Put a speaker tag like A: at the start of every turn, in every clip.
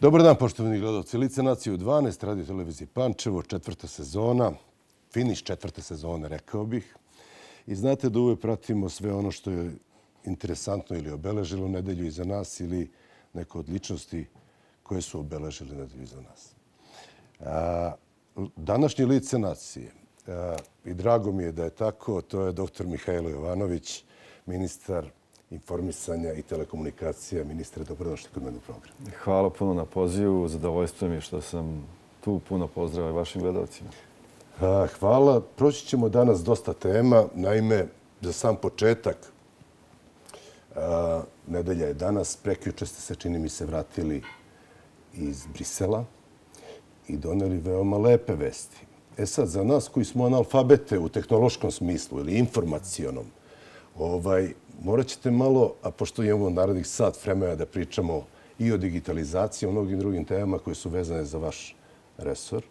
A: Dobar dan, poštovani gledalci. Lice nacije u 12, radio televizije Pančevo, 4. sezona, finiš 4. sezone, rekao bih. I znate da uvek pratimo sve ono što je interesantno ili obeležilo nedelju iza nas ili neko od ličnosti koje su obeležile nedelju iza nas. Današnje lice nacije, i drago mi je da je tako, to je dr. Mihajlo Jovanović, ministar informisanja i telekomunikacija. Ministre, dobrodošli kod mene u program.
B: Hvala puno na pozivu. Zadovoljstvo mi je što sam tu. Puno pozdrava i vašim gledalcima.
A: Hvala. Proći ćemo danas dosta tema. Naime, za sam početak, nedelja je danas. Prekjuče ste se, čini mi se, vratili iz Brisela i doneli veoma lepe vesti. E sad, za nas koji smo analfabete u tehnološkom smislu ili informacionom, morat ćete malo, a pošto imamo narednih sat vremena da pričamo i o digitalizaciji, o mnogim drugim temama koje su vezane za vaš resor.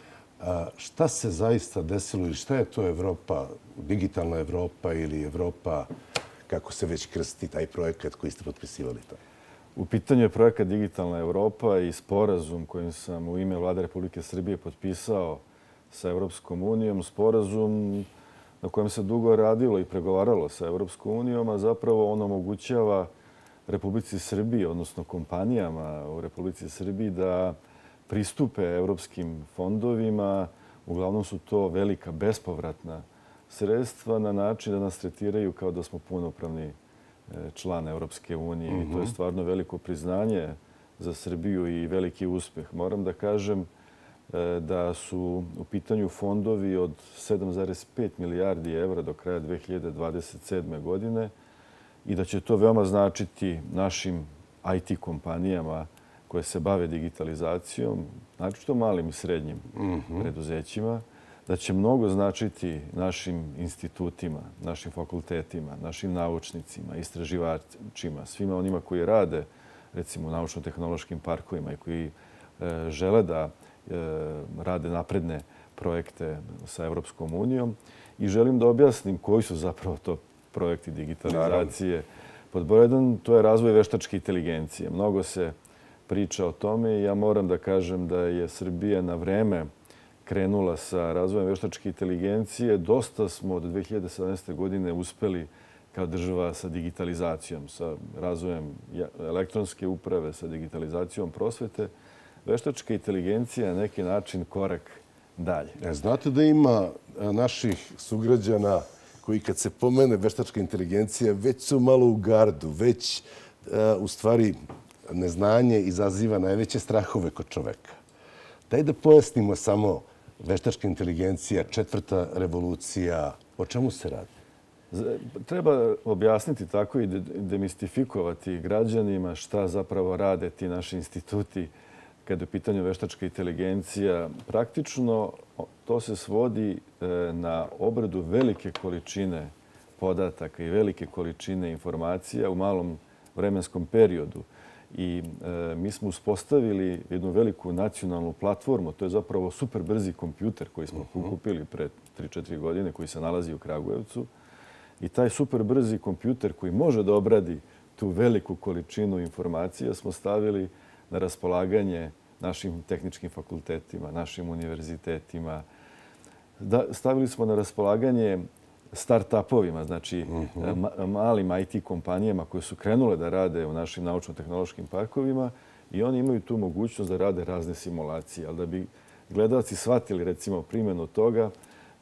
A: Šta se zaista desilo ili šta je to Evropa, digitalna Evropa ili Evropa, kako se već krsti taj projekat koji ste potpisivali tamo?
B: U pitanju je projekat Digitalna Evropa i sporazum kojim sam u ime Vlade Republike Srbije potpisao sa Evropskom unijom. Sporazum na kojem se dugo radilo i pregovaralo sa Evropskom unijom, a zapravo on omogućava Republici Srbiji, odnosno kompanijama u Republici Srbiji da pristupe evropskim fondovima. Uglavnom su to velika bespovratna sredstva na način da nas tretiraju kao da smo punopravni član Evropske unije. I to je stvarno veliko priznanje za Srbiju i veliki uspeh. Moram da kažem da su u pitanju fondovi od 7,5 milijardi evra do kraja 2027. godine i da će to veoma značiti našim IT kompanijama koje se bave digitalizacijom, naročito malim i srednjim preduzećima, da će mnogo značiti našim institutima, našim fakultetima, našim naučnicima, istraživačima, svima onima koji rade, recimo, u naučno-tehnološkim parkovima i koji žele da rade napredne projekte sa Evropskom unijom. I želim da objasnim koji su zapravo to projekti digitalizacije. Pod broj 1, to je razvoj veštačke inteligencije. Mnogo se priča o tome i ja moram da kažem da je Srbija na vreme krenula sa razvojem veštačke inteligencije. Dosta smo od 2017. godine uspeli kao država sa digitalizacijom, sa razvojem elektronske uprave, sa digitalizacijom prosvete. Veštačka inteligencija je na neki način korak dalje.
A: Znate da ima naših sugrađana koji kad se pomene veštačka inteligencija već su malo u gardu, već u stvari neznanje izaziva najveće strahove kod čoveka. Daj da pojasnimo samo veštačka inteligencija, 4. revolucija, o čemu se radi?
B: Treba objasniti tako i demistifikovati građanima šta zapravo rade ti naši instituti kada je u pitanju veštačka inteligencija. Praktično to se svodi na obradu velike količine podataka i velike količine informacija u malom vremenskom periodu. I mi smo uspostavili jednu veliku nacionalnu platformu. To je zapravo super brzi kompjuter koji smo pokupili pre 3-4 godine, koji se nalazi u Kragujevcu. I taj super brzi kompjuter koji može da obradi tu veliku količinu informacija smo stavili na raspolaganje našim tehničkim fakultetima, našim univerzitetima. Stavili smo na raspolaganje start-upovima, znači malim IT kompanijama koje su krenule da rade u našim naučno-tehnološkim parkovima i oni imaju tu mogućnost da rade razne simulacije. Ali da bi gledalci shvatili, recimo, primjenu toga,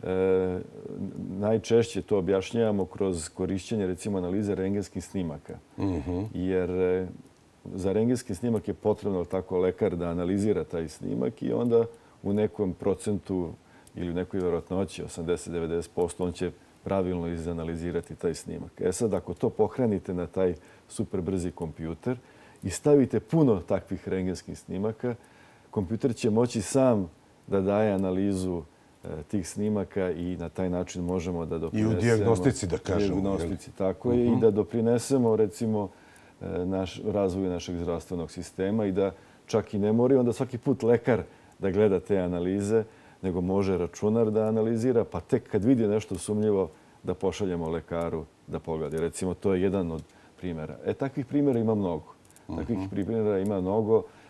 B: najčešće to objašnjavamo kroz korišćenje, recimo, analize rentgenskih snimaka. Jer za rentgenski snimak je potrebno tako lekar da analizira taj snimak i onda u nekom procentu ili u nekoj verovatnoći, 80-90%, on će pravilno izanalizirati taj snimak. E sad, ako to pohranite na taj super brzi kompjuter i stavite puno takvih rentgenskih snimaka, kompjuter će moći sam da daje analizu tih snimaka i na taj način možemo da doprinesemo...
A: I u dijagnostici, da kažemo.
B: U dijagnostici, tako je. I da doprinesemo, recimo, razvoju našeg zdravstvenog sistema i da čak i ne mora onda svaki put lekar da gleda te analize, nego može računar da analizira, pa tek kad vidi nešto sumnjivo da pošaljemo lekaru da pogleda. Recimo, to je jedan od primjera. Takvih primjera ima mnogo. Takvih primjera ima mnogo.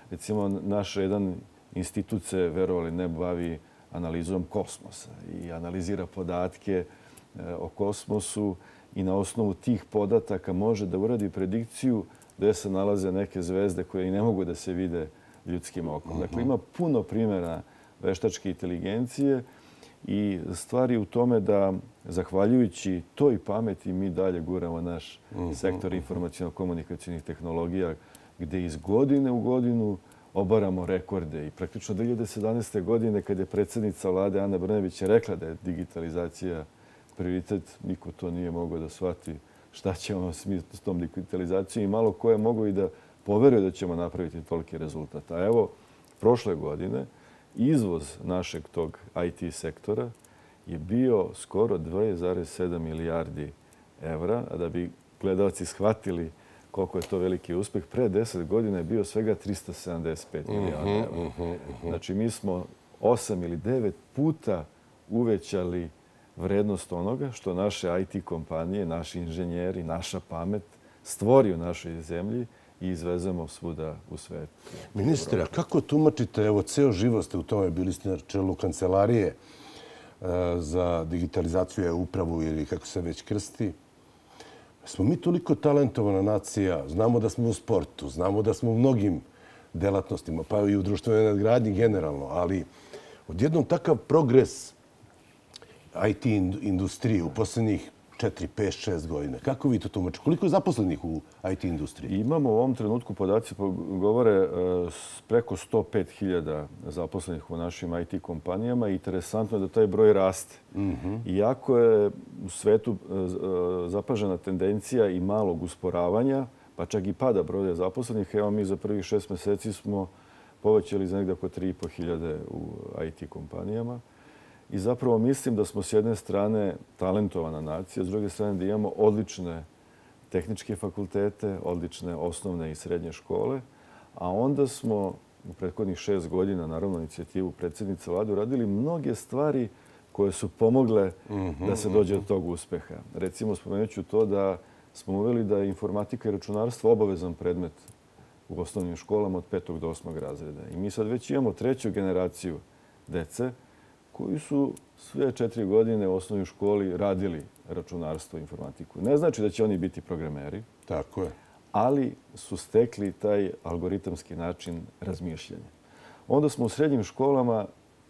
B: Recimo, naš jedan institut se, verovali ne, bavi analizom kosmosa i analizira podatke o kosmosu i na osnovu tih podataka može da uradi predikciju gde se nalaze neke zvezde koje i ne mogu da se vide ljudskim okom. Dakle, ima puno primjera veštačke inteligencije i stvari u tome da, zahvaljujući toj pameti, mi dalje guramo naš sektor informaciono-komunikacijnih tehnologija, gde iz godine u godinu obaramo rekorde. I praktično 2017. godine, kad je predsjednica vlade Ana Brnabić rekla da je digitalizacija prioritet, niko to nije mogao da shvati šta ćemo s tom digitalizacijom i malo ko je mogao i da poveruje da ćemo napraviti toliki rezultat. A evo, prošle godine izvoz našeg tog IT sektora je bio skoro 2,7 milijardi evra, a da bi gledalci shvatili koliko je to veliki uspeh, pre 10 godina je bio svega 375 milijardi evra. Znači, mi smo 8 ili 9 puta uvećali vrednost onoga što naše IT kompanije, naši inženjeri, naša pamet stvori u našoj zemlji i izvezemo svuda u svetu.
A: Ministre, a kako tumačite, evo, ceo život ste u tome, bili ste na čelu kancelarije za digitalizaciju e-upravu ili kako se već krsti. Smo mi toliko talentovana nacija, znamo da smo u sportu, znamo da smo u mnogim delatnostima, pa i u društvenoj nadgradnji generalno, ali odjednom takav progres IT industrije u posljednjih 4, 5, 6 godina. Kako vi to tumačite? Koliko je zaposlenih u IT industriji?
B: Imamo u ovom trenutku, podaci govore, preko 105.000 zaposlenih u našim IT kompanijama. Interesantno je da taj broj raste. Iako je u svetu zapažena tendencija i malog usporavanja, pa čak i pada broja zaposlenih, evo mi za prvih 6 meseci smo povećali za negdje oko 3.500 u IT kompanijama. I zapravo mislim da smo s jedne strane talentovana nacija, s druge strane da imamo odlične tehničke fakultete, odlične osnovne i srednje škole, a onda smo u prethodnih 6 godina, naravno, inicijativu predsjednice vlade, uradili mnoge stvari koje su pomogle da se dođe do tog uspeha. Recimo, spomenut ću to da smo uveli da je informatika i računarstvo obavezan predmet u osnovnim školama od 5. do 8. razreda. I mi sad već imamo 3. generaciju dece koji su sve 4 godine u osnovnoj školi radili računarstvo i informatiku. Ne znači da će oni biti programeri,
A: tako je,
B: ali su stekli taj algoritamski način razmišljanja. Onda smo u srednjim školama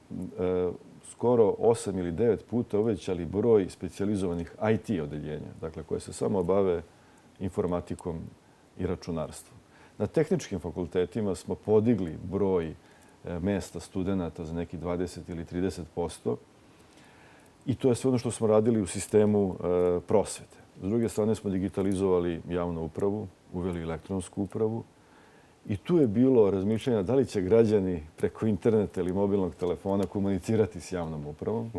B: skoro 8 ili 9 puta uvećali broj specijalizovanih IT odeljenja, dakle koje se samo bave informatikom i računarstvom. Na tehničkim fakultetima smo podigli broj mesta studenta za neki 20 ili 30%. I to je sve ono što smo radili u sistemu prosvete. S druge strane smo digitalizovali javnu upravu, uveli elektronsku upravu. I tu je bilo razmišljanja da li će građani preko interneta ili mobilnog telefona komunicirati s javnom upravom.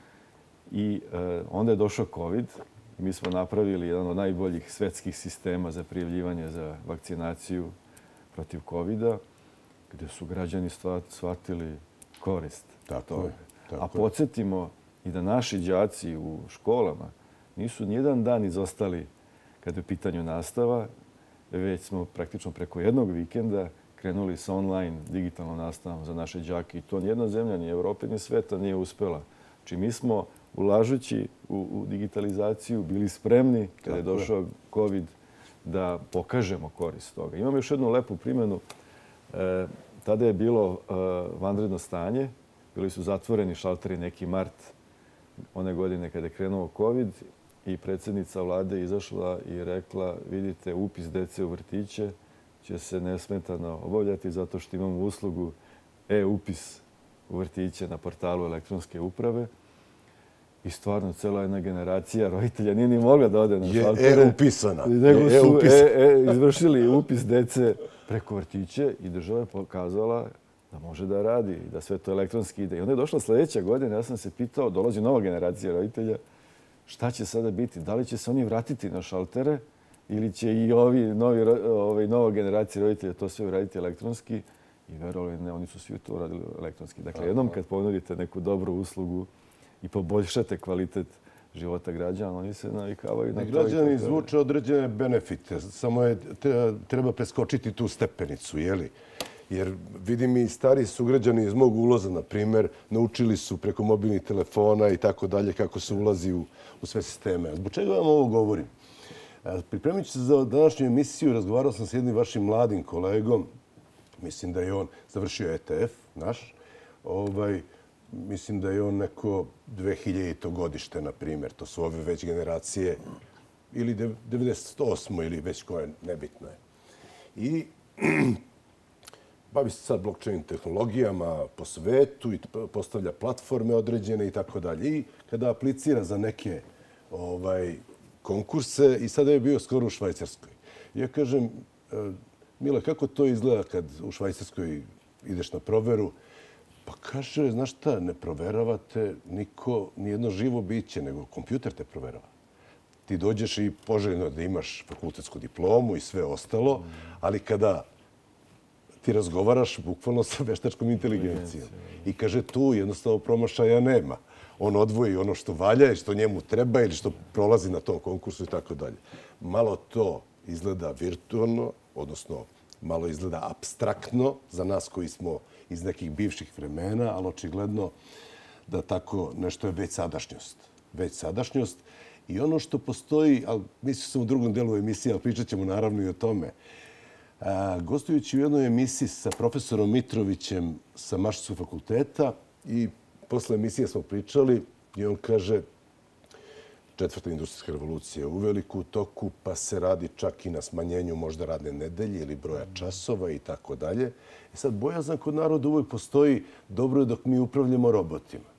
B: I onda je došao COVID. Mi smo napravili jedan od najboljih svetskih sistema za prijavljivanje za vakcinaciju protiv COVID-a, gdje su građani shvatili korist toga. A podsjetimo i da naši đaci u školama nisu nijedan dan izostali kada je u pitanju nastava, već smo praktično preko jednog vikenda krenuli sa online digitalnom nastavom za naše đake. I to nijedna zemlja, ni Evrope, ni sveta nije uspela. Znači mi smo, ulažući u digitalizaciju, bili spremni kada je došao COVID da pokažemo korist toga. Imamo još jednu lepu primjenu. Tada je bilo vanredno stanje. Bili su zatvoreni šalteri neki mart one godine kada je krenuo COVID i predsjednica vlade izašla i rekla, vidite, upis dece u vrtiće će se nesmetano obavljati zato što imamo uslugu e-upis u vrtiće na portalu elektronske uprave. I stvarno, cela jedna generacija roditelja nije ni mogla da ode na šaltere.
A: Je e-upisana.
B: Nego su izvršili upis dece preko vrtiće i država je pokazala da može da radi, da sve to elektronski ide. I onda je došla sljedeća godina, ja sam se pitao, dolazi nova generacija roditelja, šta će sada biti? Da li će se oni vratiti na šaltere ili će i nova generacija roditelja to sve uraditi elektronski? I verovali ne, oni su svi to uradili elektronski. Dakle, jednom kad ponudite neku dobru uslugu i poboljšate kvalitet života građana, oni se navikavaju na to.
A: Građani izvuče određene benefite, samo treba preskočiti tu stepenicu, jeli? Jer vidim i stari sugrađani iz mog uloza, na primjer, naučili su preko mobilnih telefona i tako dalje kako se ulazi u sve sisteme. Zbog čega vam ovo govorim? Pripremajući se za današnju emisiju, razgovarao sam s jednim vašim mladim kolegom. Mislim da je on završio ETF, naš. Mislim da je on neko 2000. godište, na primjer. To su ove već generacije, ili 98. ili već koje, nebitno je. I bavi se sad blockchain tehnologijama po svetu i postavlja platforme određene i tako dalje. I kada aplicira za neke konkurse, i sada je bio skoro u Švajcarskoj. Ja kažem, Mile, kako to izgleda kad u Švajcarskoj ideš na proveru? Pa kaže, znaš šta, ne proveravate nijedno živo biće, nego kompjuter te proverava. Ti dođeš i poželjno da imaš fakultetsku diplomu i sve ostalo, ali kada ti razgovaraš bukvalno sa veštačkom inteligencijom. I kaže, tu jednostavno promašaja nema. On odvoji ono što valja i što njemu treba ili što prolazi na tom konkursu i tako dalje. Malo to izgleda virtualno, odnosno malo izgleda apstraktno za nas koji smo iz nekih bivših vremena, ali očigledno da tako nešto je već sadašnjost. Već sadašnjost. I ono što postoji, ali mislio sam u drugom delu emisije, ali pričat ćemo naravno i o tome. Gostujući u jednoj emisiji sa profesorom Mitrovićem sa Mašinskog fakulteta i posle emisije smo pričali i on kaže, četvrta industrijska revolucija je uveliko u toku, pa se radi čak i na smanjenju možda radne nedelje ili broja časova i tako dalje. I sad bojazan kod naroda uvijek postoji, dobro je dok mi upravljamo robotima.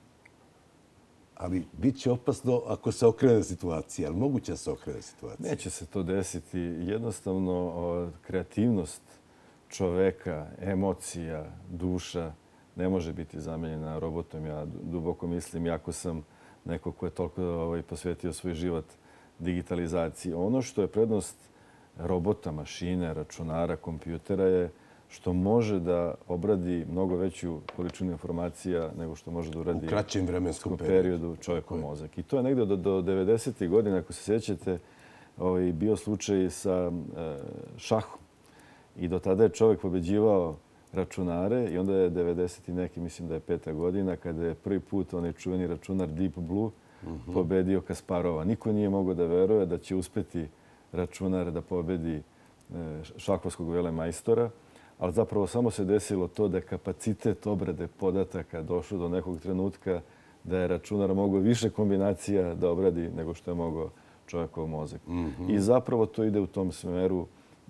A: Ali bit će opasno ako se okrene situacija. Ali moguće da se okrene situacija?
B: Neće se to desiti. Jednostavno, kreativnost čoveka, emocija, duša ne može biti zamenjena robotom. Ja duboko mislim, jako sam neko ko je toliko posvetio svoj život digitalizaciji. Ono što je prednost robota, mašine, računara, kompjutera je što može da obradi mnogo veću količinu informacija nego što može da uradi
A: u kraćem vremenskom
B: periodu čovjekov mozak. I to je negdje do 90. godina, ako se sjećate, bio slučaj sa šahom. I do tada je čovjek pobeđivao računare i onda je 90. neki, mislim da je 5. godina, kada je prvi put onaj čuveni računar Deep Blue pobedio Kasparova. Niko nije mogao da veruje da će uspeti računar da pobedi šahovskog velemajstora, ali zapravo samo se desilo to da je kapacitet obrade podataka došao do nekog trenutka da je računar mogao više kombinacija da obradi nego što je mogao čovjekov mozak. I zapravo to ide u tom smeru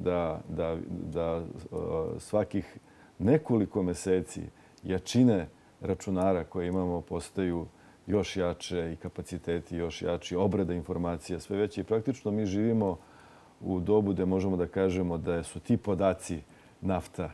B: da svakih nekoliko meseci jačine računara koje imamo postaju još jače i kapaciteti još jači, obrada informacija sve veće. I praktično mi živimo u dobu gde možemo da kažemo da su ti podaci nafta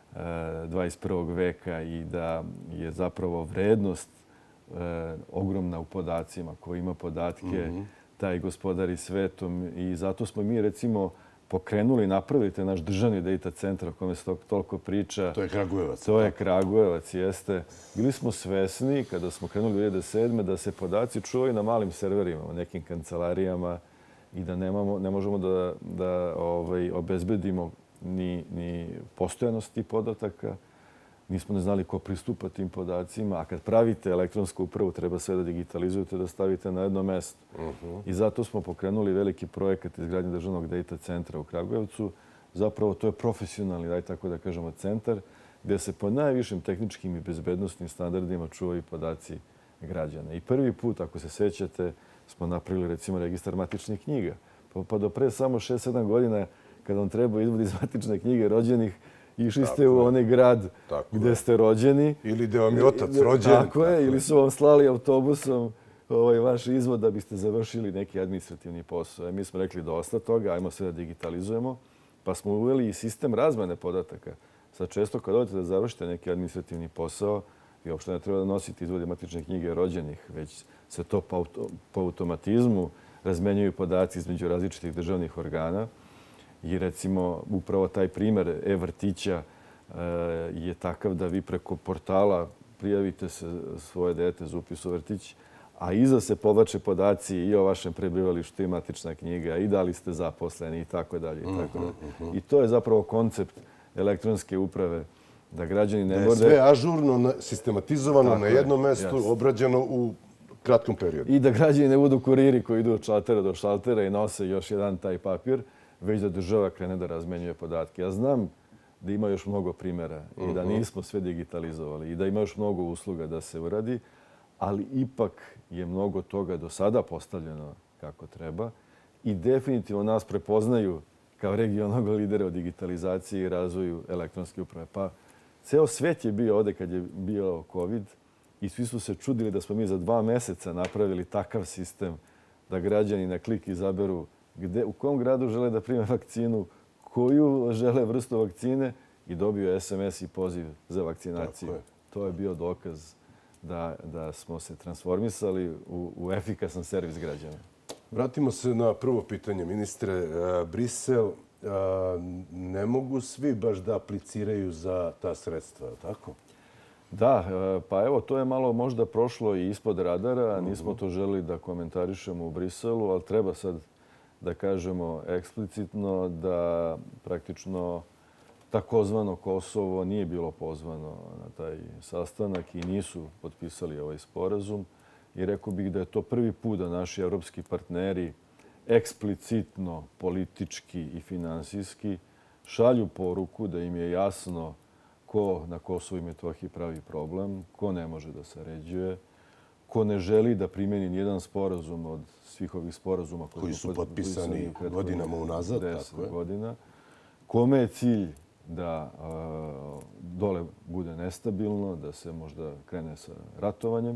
B: 21. veka i da je zapravo vrednost ogromna u podacima. Ko ima podatke, taj gospodari svetom. I zato smo mi, recimo, pokrenuli, napravili taj naš državni data centar o kome se toliko priča.
A: To je Kragujevac.
B: To je Kragujevac, jeste. Bili smo svesni, kada smo krenuli u 2007. da se podaci čuvaju na malim serverima, u nekim kancelarijama i da ne možemo da obezbedimo ni postojanost tih podataka. Nismo ne znali ko pristupa tim podacima, a kad pravite elektronsku upravu treba sve da digitalizujete, da stavite na jedno mesto. I zato smo pokrenuli veliki projekat izgradnje državnog data centra u Kragujevcu. Zapravo to je profesionalni, daj tako da kažemo, centar gdje se po najvišim tehničkim i bezbednostnim standardima čuvaju podaci građana. I prvi put, ako se sećate, smo napravili recimo registar matičnih knjiga. Pa do pre samo 6-7 godina, kada vam treba izvod iz matične knjige rođenih, išli ste u onaj grad gdje ste rođeni.
A: Ili gdje vam je otac rođen.
B: Tako je, ili su vam slali autobusom vaš izvod da biste završili neki administrativni posao. Mi smo rekli dosta toga, ajmo sve da digitalizujemo, pa smo uveli i sistem razmene podataka. Sad često kad odete da završite neki administrativni posao, vi uopšte ne treba da nosite izvode matične knjige rođenih, već se to po automatizmu razmenjuju podaci između različitih državnih organa. I recimo upravo taj primjer e-vrtića je takav da vi preko portala prijavite se svoje dete za upis u vrtić, a iza se povlače podaci i o vašem prebivalištu i matična knjiga i da li ste zaposleni i tako dalje. I to je zapravo koncept elektronske uprave Da građani ne
A: Da je
B: bude...
A: sve ažurno, sistematizovano na jednom mestu, obrađeno u kratkom periodu.
B: I da građani ne budu kuriri koji idu od šaltera do šaltera i nose još jedan taj papir, već da država krene da razmenjuje podatke. Ja znam da ima još mnogo primjera i da nismo sve digitalizovali i da ima još mnogo usluga da se uradi, ali ipak je mnogo toga do sada postavljeno kako treba i definitivno nas prepoznaju kao regionalnog lidera u digitalizaciji i razvoju elektronske uprave. Pa ceo svet je bio ovde kad je bio COVID i svi su se čudili da smo mi za 2 meseca napravili takav sistem da građani na klik izaberu u kom gradu žele da prime vakcinu, koju žele vrstu vakcine i dobiju SMS i poziv za vakcinaciju. To je bio dokaz da smo se transformisali u efikasan servis građana.
A: Vratimo se na prvo pitanje, ministre. Brisel, ne mogu svi baš da apliciraju za ta sredstva, tako?
B: Da, pa evo, to je malo možda prošlo i ispod radara. Nismo to želeli da komentarišemo u Briselu, ali treba sad da kažemo eksplicitno da praktično takozvano Kosovo nije bilo pozvano na taj sastanak i nisu potpisali ovaj sporazum. I rekao bih da je to prvi put da naši evropski partneri eksplicitno, politički i finansijski šalju poruku da im je jasno ko na Kosovu i Metohiji pravi problem, ko ne može da se ređuje, ko ne želi da primjeni nijedan sporazum od svih ovih sporazuma
A: koji su potpisani godinama unazad.
B: 10 godina. Kome je cilj da dole bude nestabilno, da se možda krene sa ratovanjem.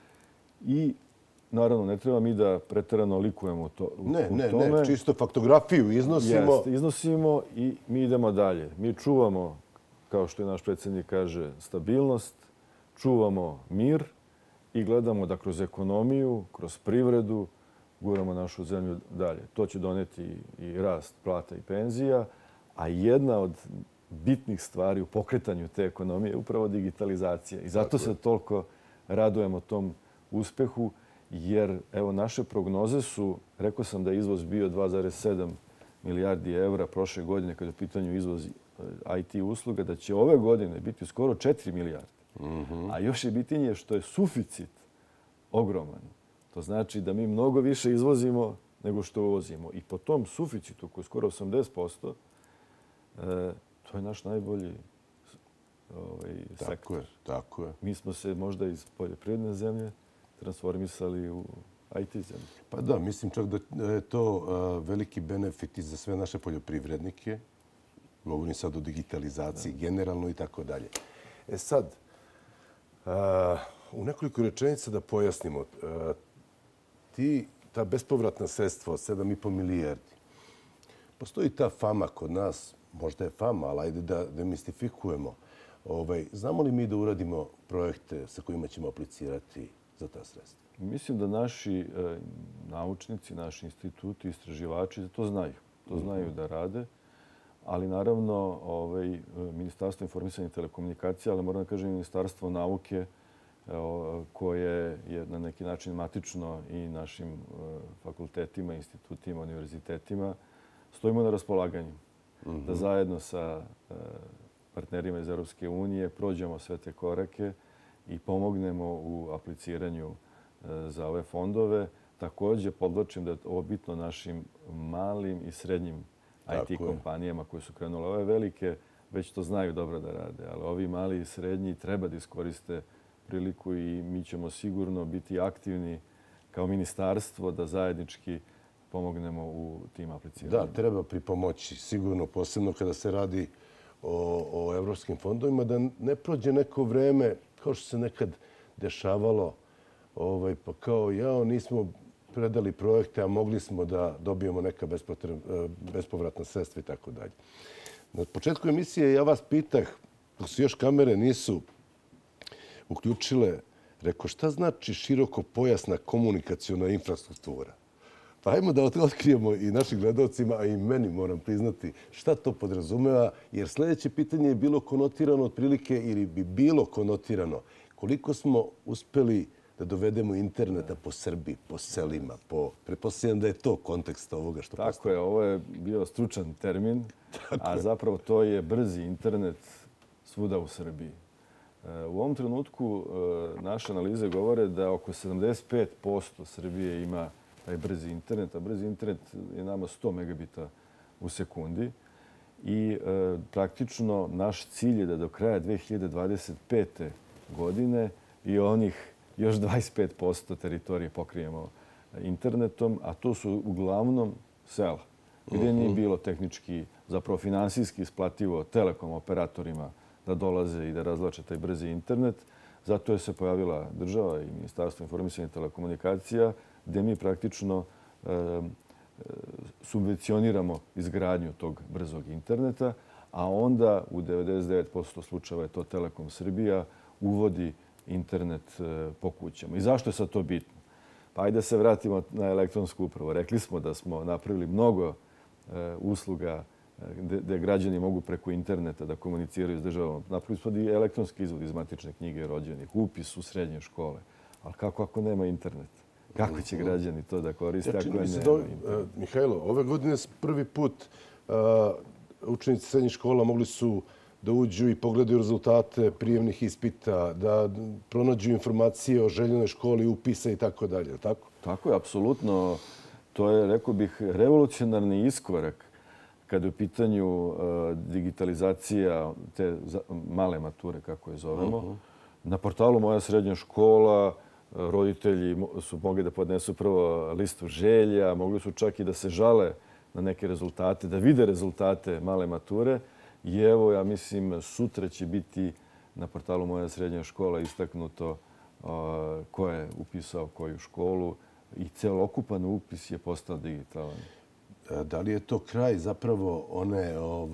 B: I naravno, ne treba mi da preterano likujemo u tome.
A: Ne, čisto faktografiju iznosimo.
B: Jeste, iznosimo i mi idemo dalje. Mi čuvamo, kao što je naš predsjednik kaže, stabilnost, čuvamo mir i gledamo da kroz ekonomiju, kroz privredu guramo našu zemlju dalje. To će doneti i rast plata i penzija, a jedna od bitnih stvari u pokretanju te ekonomije je upravo digitalizacija. I zato se toliko radujemo tom uspehu, jer evo naše prognoze su, rekao sam da je izvoz bio 2,7 milijardi evra prošle godine kada je u pitanju izvoz IT usluga, da će ove godine biti skoro 4 milijarde. A još je bitnije što je suficit ogroman. To znači da mi mnogo više izvozimo nego što uvozimo. I po tom suficitu, koji je skoro 80%, to je naš najbolji sektor.
A: Tako je.
B: Mi smo se možda iz poljoprivredne zemlje transformisali u IT zemlje.
A: Pa da, mislim čak da je to veliki benefit i za sve naše poljoprivrednike. Govorim sad o digitalizaciji generalno i tako dalje. Sad, u nekoliko rečenica da pojasnimo. Ta bespovratna sredstva od 7,5 milijardi, postoji ta fama kod nas, možda je fama, ali ajde da demistifikujemo. Znamo li mi da uradimo projekte sa kojima ćemo aplicirati za ta sredstva?
B: Mislim da naši naučnici, naši instituti, istraživači to znaju. To znaju da rade. Ali naravno, Ministarstvo informisanja i telekomunikacija, ali moram da kažem Ministarstvo nauke, koje je na neki način matično i našim fakultetima, institutima, univerzitetima, stojimo na raspolaganju. Da zajedno sa partnerima iz Europske unije prođemo sve te korake i pomognemo u apliciranju za ove fondove. Također podvlačim da je ovo bitno našim malim i srednjim IT kompanijama koje su krenule. Ove velike već to znaju dobro da rade, ali ovi mali i srednji treba da iskoriste priliku i mi ćemo sigurno biti aktivni kao ministarstvo da zajednički pomognemo u tim apliciranjima.
A: Da, treba pripomoći sigurno, posebno kada se radi o evropskim fondovima, da ne prođe neko vreme, kao što se nekad dešavalo, pa kao nismo predali projekte, a mogli smo da dobijemo neka bespovratna sredstva i tako dalje. Na početku emisije ja vas pitah, dok se još kamere nisu uključile, rekao šta znači širokopojasna komunikaciona infrastruktura? Pa ajmo da otkrijemo i našim gledalcima, a i meni moram priznati šta to podrazumeva, jer sljedeće pitanje je bilo konotirano otprilike ili bi bilo konotirano koliko smo uspeli da dovedemo interneta po Srbiji, po selima. Pretpostavljam da je to kontekst ovoga što postoji.
B: Tako je, ovo je bio stručan termin, a zapravo to je brzi internet svuda u Srbiji. U ovom trenutku naše analize govore da oko 75% Srbije ima taj brzi internet, a brzi internet je nama 100 megabita u sekundi. I praktično naš cilj je da do kraja 2025. godine i onih još 25% teritorije pokrijemo internetom, a to su uglavnom sela, gdje nije bilo tehnički, zapravo finansijski isplativo telekom operatorima da dolaze i da razvlače taj brzi internet. Zato je se pojavila država i Ministarstvo informisanja i telekomunikacija, gdje mi praktično subvencioniramo izgradnju tog brzog interneta, a onda u 99% slučajeva je to Telekom Srbija uvodi internet po kućama. I zašto je sad to bitno? Pa ajde da se vratimo na elektronsku upravu. Rekli smo da smo napravili mnogo usluga gdje građani mogu preko interneta da komuniciraju s državom. Napravili smo i elektronski izvod iz matične knjige rođenih, upis u srednje škole. Ali kako ako nema internet? Kako će građani to da koriste ako nema internet?
A: Mihajlo, ove godine prvi put učenici srednjih škola mogli su da uđu i pogledaju rezultate prijemnih ispita, da pronađu informacije o željenoj školi, upisa i tako dalje, tako?
B: Tako je, apsolutno. To je, rekao bih, revolucionarni iskorak kada je u pitanju digitalizacija te male mature, kako je zovemo. Na portalu Moja srednja škola roditelji su mogli da podnesu prvo listu želja, mogli su čak i da se žale na neke rezultate, da vide rezultate male mature. I evo, ja mislim, sutra će biti na portalu Moja srednja škola istaknuto ko je upisao koju školu i celokupan upis je postao digitalan.
A: Da li je to kraj zapravo one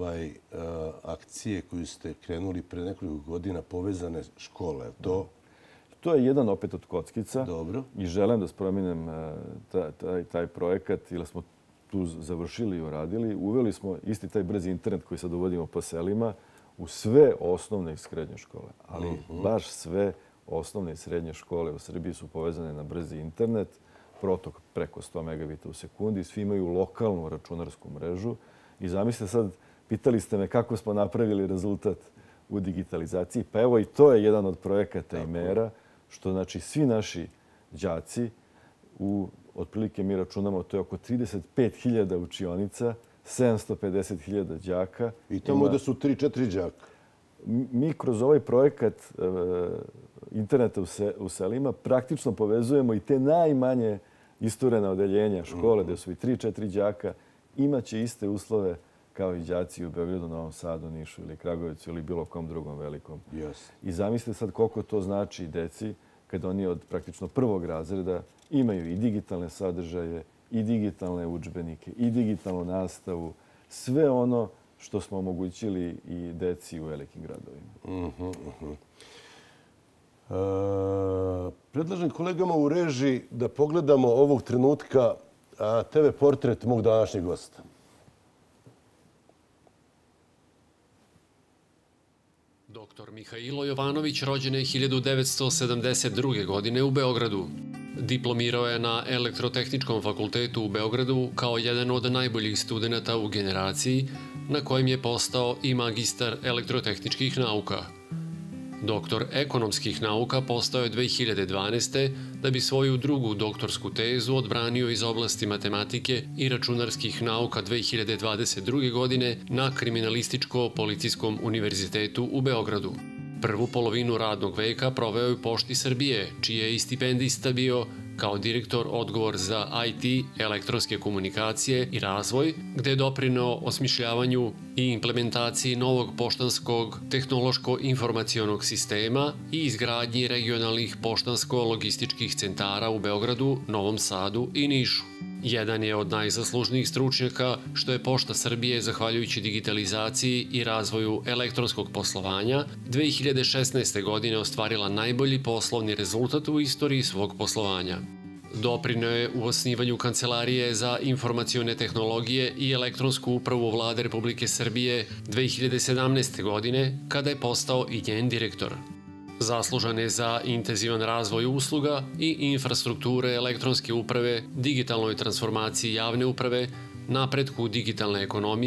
A: akcije koju ste krenuli pre nekoliko godina povezane škole?
B: To je jedan opet od kockica.
A: Dobro.
B: I želim da spomenem taj projekat, jer smo tu završili i uradili. Uveli smo isti taj brzi internet koji sad uvodimo po selima u sve osnovne i srednje škole. Ali baš sve osnovne i srednje škole u Srbiji su povezane na brzi internet, protok preko 100 megabita u sekundi. Svi imaju lokalnu računarsku mrežu. I zamislite sad, pitali ste me kako smo napravili rezultat u digitalizaciji. Pa evo i to je jedan od projekata i mera, što znači svi naši đaci, otprilike mi računamo, to je oko 35.000 učionica, 750.000 đaka.
A: I tamo da su 3-4 đaka.
B: Mi kroz ovaj projekat interneta u selima praktično povezujemo i te najmanje isturena odeljenja škole, gdje su i 3-4 đaka, imaće iste uslove kao i đaci u Beogradu, Novom Sadu, Nišu ili Kragujevcu ili bilo kom drugom velikom. I zamislite sad koliko to znači deci kada oni od praktično prvog razreda imaju i digitalne sadržaje, i digitalne udžbenike, i digitalnu nastavu, sve ono što smo omogućili i deci u velikim gradovima.
A: Predlažem kolegama u režiji da pogledamo ovog trenutka TV portret mog današnjeg gosta.
C: Doktor Mihailo Jovanović rođen je 1972. godine u Beogradu. Diplomirao je na Elektrotehničkom fakultetu u Beogradu kao jedan od najboljih studenta u generaciji, na kojem je postao i magistar elektrotehničkih nauka. Doktor ekonomskih nauka postao je 2012. da bi svoju drugu doktorsku tezu odbranio iz oblasti matematike i računarskih nauka 2022. godine na Kriminalističko-policijskom univerzitetu u Beogradu. Prvu polovinu radnog veka proveo je u Pošti Srbije, čiji je i stipendista bio kao direktor odgovor za IT, elektronske komunikacije i razvoj, gde je doprineo osmišljavanju i implementaciji novog poštanskog tehnološko-informacionog sistema i izgradnji regionalnih poštansko-logističkih centara u Beogradu, Novom Sadu i Nišu. Jedan je od najzaslužnijih stručnjaka što je Pošta Srbije, zahvaljujući digitalizaciji i razvoju elektronskog poslovanja, 2016. godine ostvarila najbolji poslovni rezultat u istoriji svog poslovanja. Doprineo je u osnivanju Kancelarije za informacione tehnologije i elektronsku upravu Vlade Republike Srbije 2017. godine, kada je postao i njen direktor. Zaslužan je za intenzivan razvoj usluga i infrastrukture elektronske uprave, digitalnoj transformaciji javne uprave, napretku digitalne ekonomije,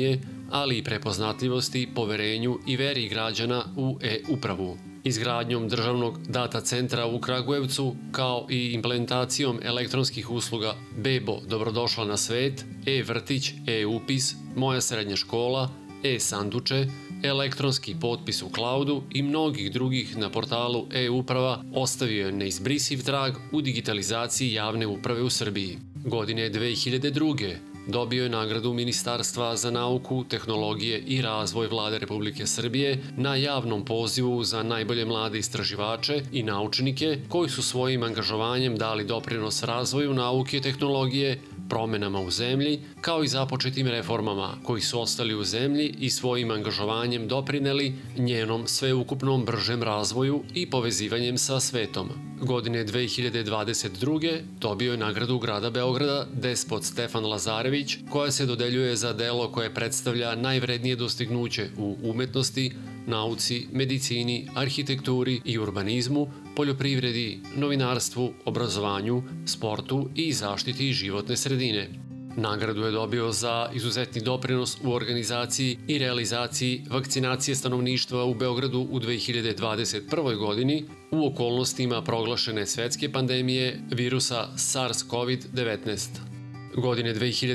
C: ali i prepoznatljivosti, poverenju i veri građana u e-upravu. Izgradnjom državnog data centra u Kragujevcu, kao i implementacijom elektronskih usluga Bebo, dobrodošla na svet, e-vrtić, e-upis, Moja srednja škola, e-sanduče, elektronski potpis u cloudu i mnogih drugih na portalu e-uprava ostavio je neizbrisiv trag u digitalizaciji javne uprave u Srbiji. Godine 2002. dobio je nagradu Ministarstva za nauku, tehnologije i razvoj Vlade Republike Srbije na javnom pozivu za najbolje mlade istraživače i naučnike koji su svojim angažovanjem dali doprinos razvoju nauke i tehnologije, promenama u zemlji, kao i započetim reformama koji su ostali u zemlji i svojim angažovanjem doprineli njenom sveukupnom bržem razvoju i povezivanjem sa svetom. Godine 2022. dobio je nagradu grada Beograda Despot Stefan Lazarević, koja se dodeljuje za delo koje predstavlja najvrednije dostignuće u umetnosti, nauci, medicini, arhitekturi i urbanizmu, poljoprivredi, novinarstvu, obrazovanju, sportu i zaštiti životne sredine. Nagradu je dobio za izuzetni doprinos u organizaciji i realizaciji vakcinacije stanovništva u Beogradu u 2021. godini u okolnostima proglašene svetske pandemije virusa SARS-CoV-19. Godine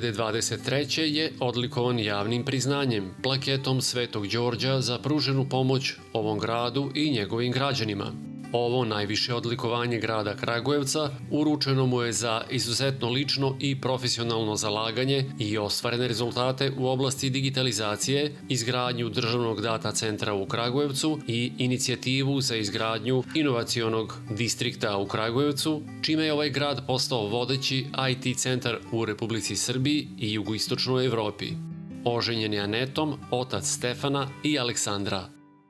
C: 2023. je odlikovan javnim priznanjem, plaketom Svetog Đorđa za pruženu pomoć ovom gradu i njegovim građanima. Ovo najviše odlikovanje grada Kragujevca uručeno mu je za izuzetno lično i profesionalno zalaganje i ostvarene rezultate u oblasti digitalizacije, izgradnju državnog data centra u Kragujevcu i inicijativu za izgradnju inovacionog distrikta u Kragujevcu, čime je ovaj grad postao vodeći IT centar u Republici Srbiji i jugoistočnoj Evropi. Oženjen je Anetom, otac Stefana i Aleksandra.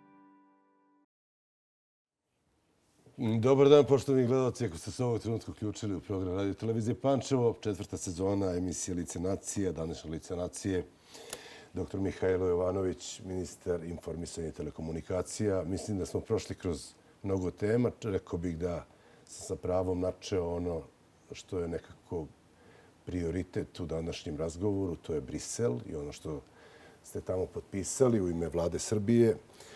A: Dobar dan, poštovani gledalci. Ako ste se ovog trenutka uključili u program Radio Televizije Pančevo, 4. sezona emisije Lice nacije, današnje Lice nacije, dr. Mihailo Jovanović, ministar informisanja i telekomunikacija. Mislim da smo prošli kroz mnogo tema. Rekao bih da sam sa pravom načeo ono što je nekako prioritet u današnjem razgovoru, to je Brisel i ono što ste tamo potpisali u ime Vlade Srbije.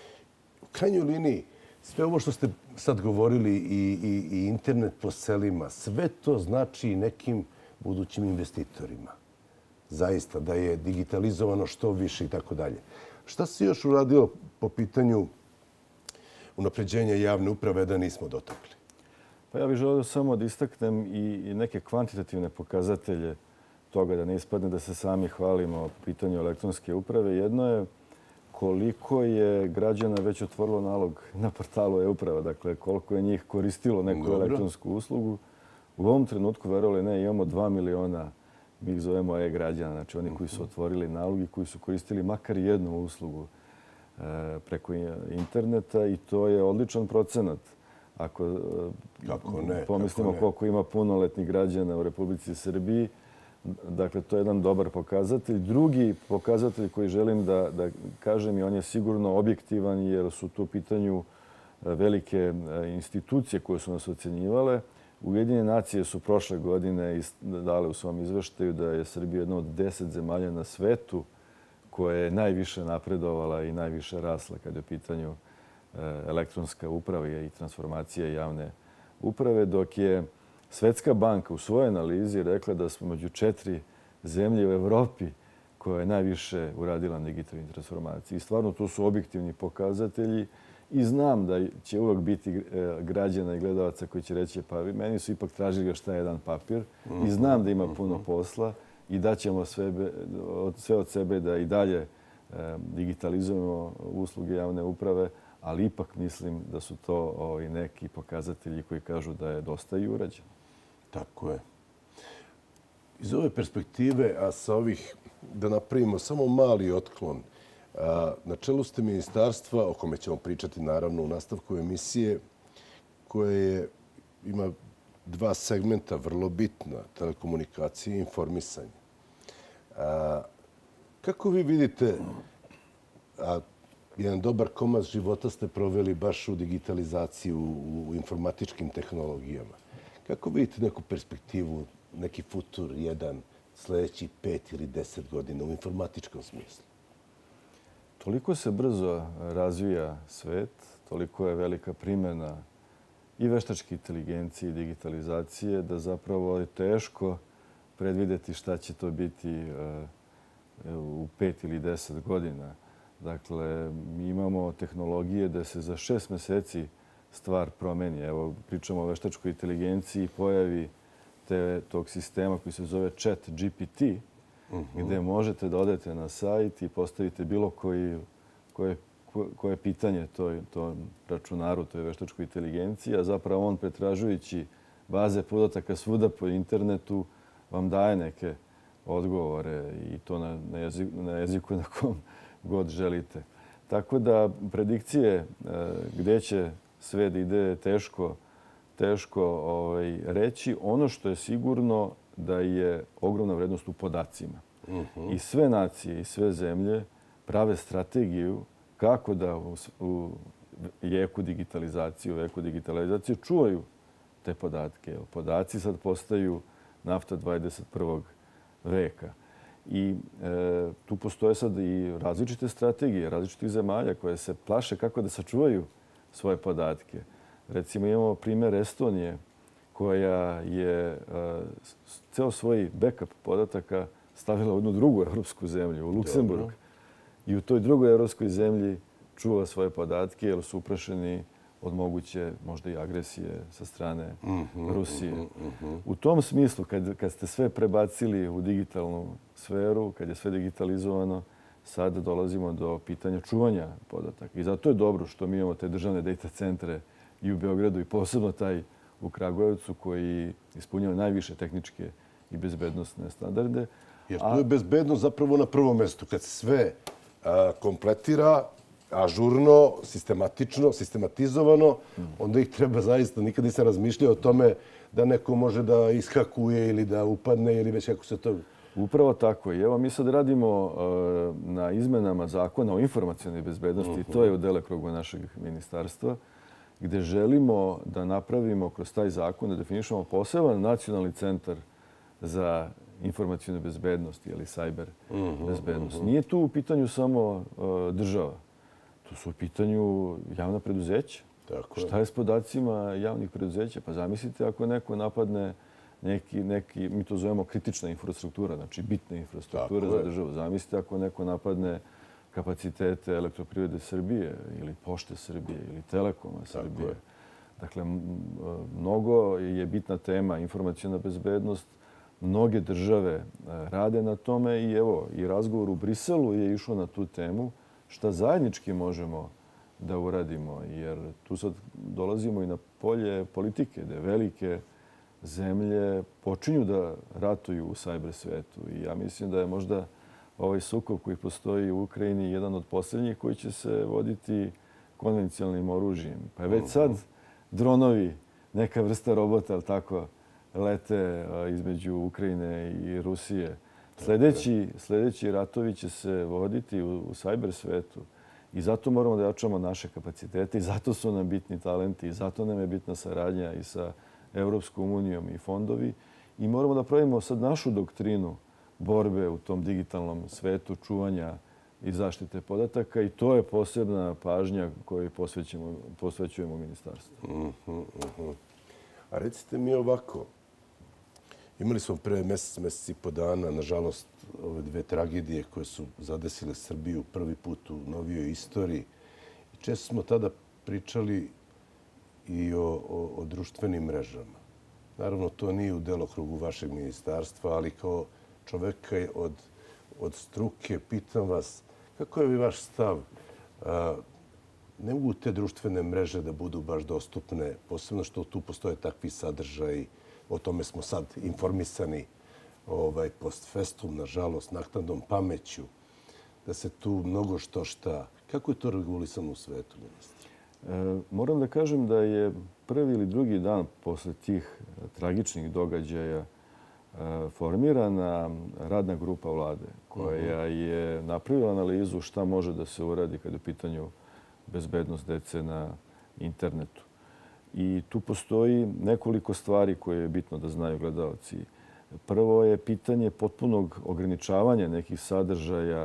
A: U krajnjoj liniji, sve ovo što ste sad govorili i internet po selima, sve to znači nekim budućim investitorima. Zaista, da je digitalizovano što više i tako dalje. Šta se još uradio po pitanju unapređenja javne uprave da nismo dotakli?
B: Pa ja bih želeo samo da istaknem i neke kvantitativne pokazatelje toga, da ne ispadne da se sami hvalimo po pitanju elektronske uprave. Jedno je koliko je građana već otvorilo nalog na portalu e-uprava, dakle koliko je njih koristilo neku elektronsku uslugu. U ovom trenutku, verovali ne, imamo 2 miliona, mi ih zovemo e-građana, znači oni koji su otvorili nalog i koji su koristili makar jednu uslugu preko interneta i to je odličan procenat. Ako pomislimo koliko ima punoletnih građana u Republici Srbiji, dakle, to je jedan dobar pokazatelj. Drugi pokazatelj koji želim da kažem, i on je sigurno objektivan jer su tu u pitanju velike institucije koje su nas ocenjivale. Ujedinjene nacije su prošle godine dale u svom izveštaju da je Srbija jedna od 10 zemalja na svetu koja je najviše napredovala i najviše rasla kada je u pitanju elektronska uprava i transformacija javne uprave, dok je Svetska banka u svojoj analizi rekla da smo među 4 zemlje u Evropi koja je najviše uradila na digitalnoj transformaciji. I stvarno tu su objektivni pokazatelji i znam da će uvek biti građana i gledalaca koji će reći pa meni su ipak tražili šta je jedan papir i znam da ima puno posla i da ćemo sve od sebe da i dalje digitalizujemo usluge javne uprave, ali ipak mislim da su to neki pokazatelji koji kažu da je dosta i urađeno.
A: Tako je. Iz ove perspektive, a sa ovih, da napravimo samo mali otklon, na čelu ste ministarstva, o kome ćemo pričati naravno u nastavku emisije, koje ima 2 segmenta vrlo bitna, telekomunikacije i informisanje. Kako vi vidite, jedan dobar komad života ste proveli baš u digitalizaciji, u informatičkim tehnologijama. Kako vidite neku perspektivu, neki futur, jedan, sljedećih 5 ili 10 godina u informatičkom smislu?
B: toliko se brzo razvija svet, toliko je velika primjena i veštačke inteligencije i digitalizacije da zapravo je teško predvidjeti šta će to biti u 5 ili 10 godina. Dakle, mi imamo tehnologije da se za 6 mjeseci stvar promeni. Evo, pričamo o veštačkoj inteligenciji, pojavi tog sistema koji se zove Chat GPT, gdje možete da odete na sajt i postavite bilo koje pitanje tom računaru, toj veštačkoj inteligenciji, a zapravo on pretražujući baze podataka svuda po internetu vam daje neke odgovore i to na jeziku na kom god želite. Tako da predikcije gdje će sve da ide je teško reći. Ono što je sigurno da je ogromna vrednost u podacima. I sve nacije i sve zemlje prave strategiju kako da u jeku digitalizacije čuvaju te podatke. Podaci sad postaju nafta 21. veka. I tu postoje sad i različite strategije, različitih zemalja koje se plaše kako da sačuvaju svoje podatke. Recimo imamo primjer Estonije koja je ceo svoj backup podataka stavila u jednu drugu evropsku zemlju, u Luksemburg. I u toj drugoj evropskoj zemlji čuva svoje podatke jer su uprašeni od moguće možda i agresije sa strane Rusije. U tom smislu, kad ste sve prebacili u digitalnu sferu, kad je sve digitalizovano, sada dolazimo do pitanja čuvanja podataka. I zato je dobro što mi imamo te državne data centre i u Beogradu i posebno taj u Kragujevcu koji ispunjava najviše tehničke i bezbednostne standarde.
A: Jer tu je bezbednost zapravo na prvom mjestu. Kad se sve kompletira, ažurno, sistematično, sistematizovano, onda ih treba zaista, nikad nisam razmišljao o tome da neko može da iskakuje ili da upadne ili već kako se to...
B: Upravo tako. I evo mi sad radimo na izmenama zakona o informacionoj bezbednosti i to je u delokrugu našeg ministarstva, gdje želimo da napravimo kroz taj zakon, da definišemo poseban nacionalni centar za informacijnu bezbednost ili cyber bezbednost. Nije tu u pitanju samo država. Tu su u pitanju javna preduzeća. Šta je s podacima javnih preduzeća? Pa zamislite ako neko napadne neki, mi to zovemo kritična infrastruktura, znači bitne infrastrukture za državu. Zamislite ako neko napadne kapacitete Elektroprivrede Srbije ili Pošte Srbije ili Telekoma Srbije. Dakle, mnogo je bitna tema informacijna bezbednost. Mnoge države rade na tome i evo, i razgovor u Briselu je išao na tu temu šta zajednički možemo da uradimo, jer tu sad dolazimo i na polje politike, gde velike zemlje počinju da ratuju u cyber svetu. I ja mislim da je možda ovaj sukob koji postoji u Ukrajini jedan od posljednjih koji će se voditi konvencionalnim oružjem. Pa je već sad dronovi, neka vrsta robota, ali tako, lete između Ukrajine i Rusije. Sljedeći ratovi će se voditi u cyber svetu i zato moramo da jačamo naše kapacitete i zato su nam bitni talenti i zato nam je bitna saradnja i sa Evropskom unijom i fondovi i moramo da pravimo sad našu doktrinu borbe u tom digitalnom svetu, čuvanja i zaštite podataka i to je posebna pažnja koju posvećujemo ministarstvu.
A: A recite mi ovako, imali smo pre mjesec i po dana, nažalost, ove dve tragedije koje su zadesile Srbiju prvi put u novijoj istoriji. I često smo tada pričali i o društvenim mrežama. Naravno, to nije u delokrugu vašeg ministarstva, ali kao čoveka od struke pitam vas, kako je vaš stav? Ne mogu te društvene mreže da budu baš dostupne, posebno što tu postoje takvi sadržaji. O tome smo sad informisani post festum, nažalost, naknadnom pameću, da se tu mnogo što šta. Kako je to regulisano u svetu, ministre?
B: Moram da kažem da je prvi ili drugi dan posle tih tragičnih događaja formirana radna grupa vlade koja je napravila analizu šta može da se uradi kada je u pitanju bezbednost dece na internetu. I tu postoji nekoliko stvari koje je bitno da znaju gledalci. Prvo je pitanje potpunog ograničavanja nekih sadržaja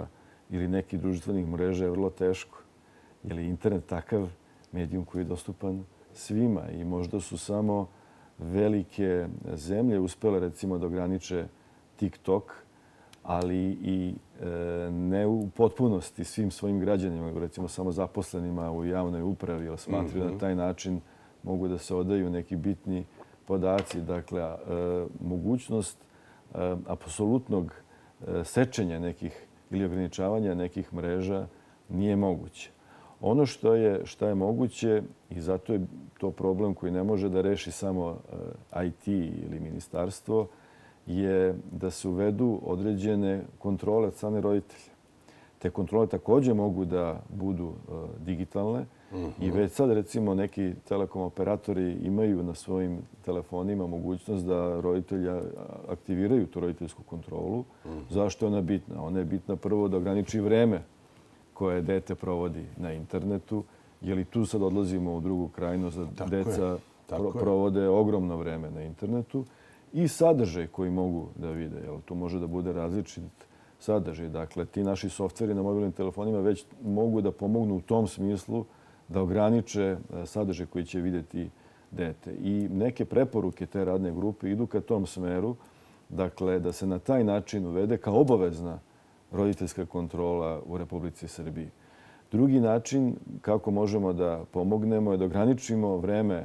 B: ili nekih društvenih mreža je vrlo teško. Jer je internet takav medijum koji je dostupan svima i možda su samo velike zemlje uspjele recimo da ograniče TikTok, ali i ne u potpunosti svim svojim građanima, nego recimo samo zaposlenima u javnoj upravi, jer smatraju da na taj način mogu da se odaju neki bitni podaci. Dakle, mogućnost apsolutnog sečenja nekih ili ograničavanja nekih mreža nije moguće. Ono što je moguće, i zato je to problem koji ne može da reši samo IT ili ministarstvo, je da se uvedu određene kontrole od strane roditelja. Te kontrole također mogu da budu digitalne i već sad recimo neki telekom operatori imaju na svojim telefonima mogućnost da roditelja aktiviraju tu roditeljsku kontrolu. Zašto je ona bitna? Ona je bitna prvo da ograniči vreme koje dete provodi na internetu, jer i tu sad odlazimo u drugu krajnost da deca provode ogromno vreme na internetu i sadržaj koji mogu da vide. Tu može da bude različit sadržaj. Dakle, ti naši softveri na mobilnim telefonima već mogu da pomognu u tom smislu da ograniče sadržaj koji će vidjeti dete. I neke preporuke te radne grupe idu ka tom smeru, dakle, da se na taj način uvede kao obavezna roditeljska kontrola u Republici Srbiji. Drugi način kako možemo da pomognemo je da ograničimo vreme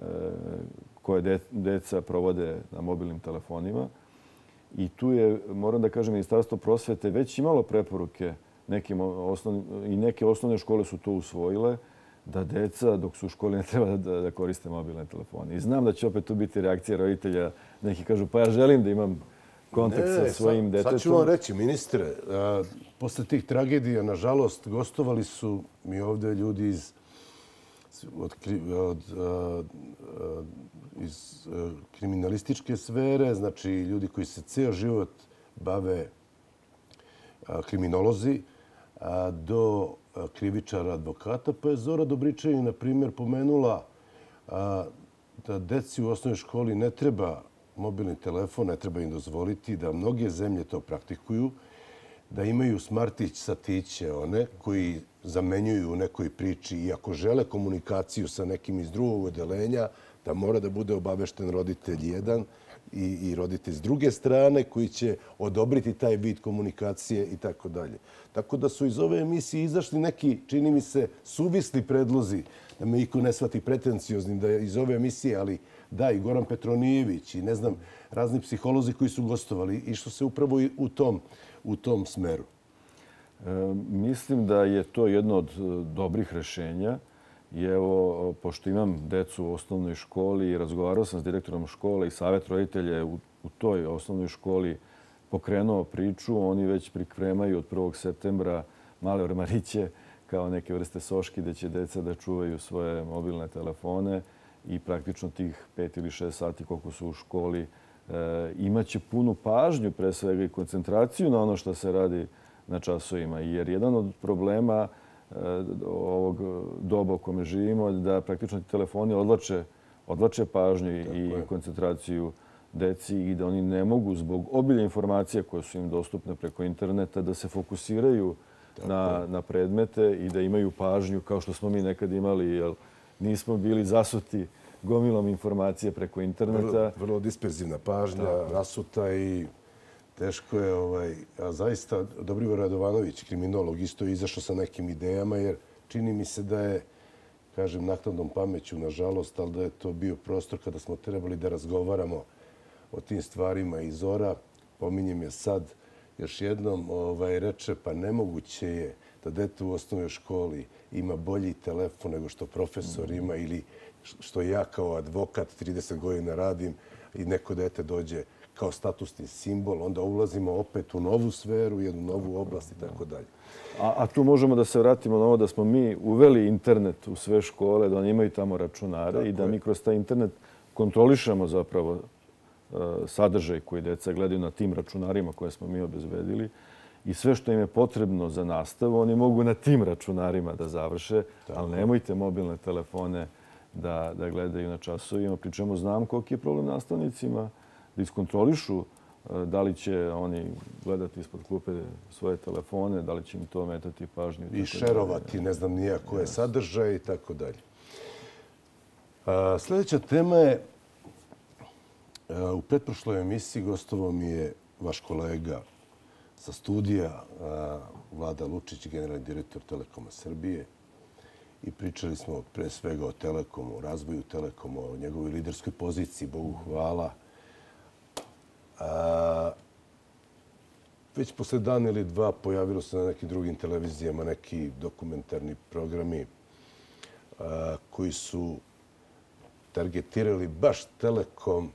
B: koje deca provode na mobilnim telefonima. I tu je, moram da kažem, Ministarstvo prosvete već imalo preporuke i neke osnovne škole su to usvojile, da deca dok su u školi ne treba da koriste mobilne telefone. I znam da će opet tu biti reakcija roditelja. Neki kažu, pa ja želim da imam kontakt sa svojim detetom.
A: Sad ću vam reći, ministre, posle tih tragedija, nažalost, gostovali su mi ovdje ljudi iz kriminalističke sfere, znači ljudi koji se ceo život bave kriminolozi, do krivičara, advokata. Pa je Zora Dobričević, na primjer, pomenula da deci u osnovnoj školi ne treba mobilni telefon, ne treba im dozvoliti, da mnoge zemlje to praktikuju, da imaju smartić satiće one koji zamenjuju u nekoj priči i ako žele komunikaciju sa nekim iz drugog odelenja, da mora da bude obavešten roditelj jedan i roditelj s druge strane koji će odobriti taj vid komunikacije i tako dalje. Tako da su iz ove emisije izašli neki, čini mi se, suvisli predlozi, da me iko ne shvati pretencioznim da je iz ove emisije, ali da, i Goran Petronijević i ne znam, razni psiholozi koji su gostovali i što se upravo i u tom smeru.
B: Mislim da je to jedno od dobrih rešenja. I evo, pošto imam decu u osnovnoj školi i razgovarao sam s direktorom škole i savjet roditelja je u toj osnovnoj školi pokrenuo priču. Oni već pripremaju od 1. septembra male ormariće kao neke vrste soški gde će deca da čuvaju svoje mobilne telefone i praktično tih 5 ili 6 sati koliko su u školi imaće punu pažnju pre svega i koncentraciju na ono što se radi na časovima. Jer jedan od problema ovog doba u kome živimo je da praktično ti telefoni odvlače pažnju i koncentraciju deci i da oni ne mogu zbog obilja informacija koje su im dostupne preko interneta da se fokusiraju na predmete i da imaju pažnju kao što smo mi nekad imali, jer nismo bili zasuti gomilom informacija preko interneta.
A: Vrlo disperzivna pažnja, rasuta i teško je. A zaista, Dobrivor Radovanović, kriminolog, isto je izašao sa nekim idejama, jer čini mi se da je, kažem, naknadnom pameću, nažalost, ali da je to bio prostor kada smo trebali da razgovaramo o tim stvarima. I Zora, pominjem je sad, još jednom reče, pa nemoguće je da dete u osnovnoj školi ima bolji telefon nego što profesor ima ili što ja kao advokat 30 godina radim i neko dete dođe kao statusni simbol, onda ulazimo opet u novu sferu, jednu novu oblast i tako dalje.
B: A tu možemo da se vratimo na ovo da smo mi uveli internet u sve škole, da oni imaju tamo računare i da mi kroz taj internet kontrolišemo zapravo sadržaj koji deca gledaju na tim računarima koje smo mi obezbedili i sve što im je potrebno za nastavu, oni mogu na tim računarima da završe, ali nemojte mobilne telefone da gledaju na časovima. Pri čemu znam koliki je problem nastavnicima da iskontrolišu Da li će oni gledati ispod klupe svoje telefone, da li će im to metati pažnju.
A: I šerovati, ne znam nija koje sadržaje i tako dalje. Sljedeća tema je, u pretprošloj emisiji gostovao mi je vaš kolega sa studija, Vlada Lučić, generalni direktor Telekoma Srbije. I pričali smo pre svega o Telekomu, o razvoju Telekoma, o njegovoj liderskoj poziciji, Bogu hvala. Već posle dan ili dva pojavilo se na nekim drugim televizijama neki dokumentarni programi koji su targetirali baš Telekom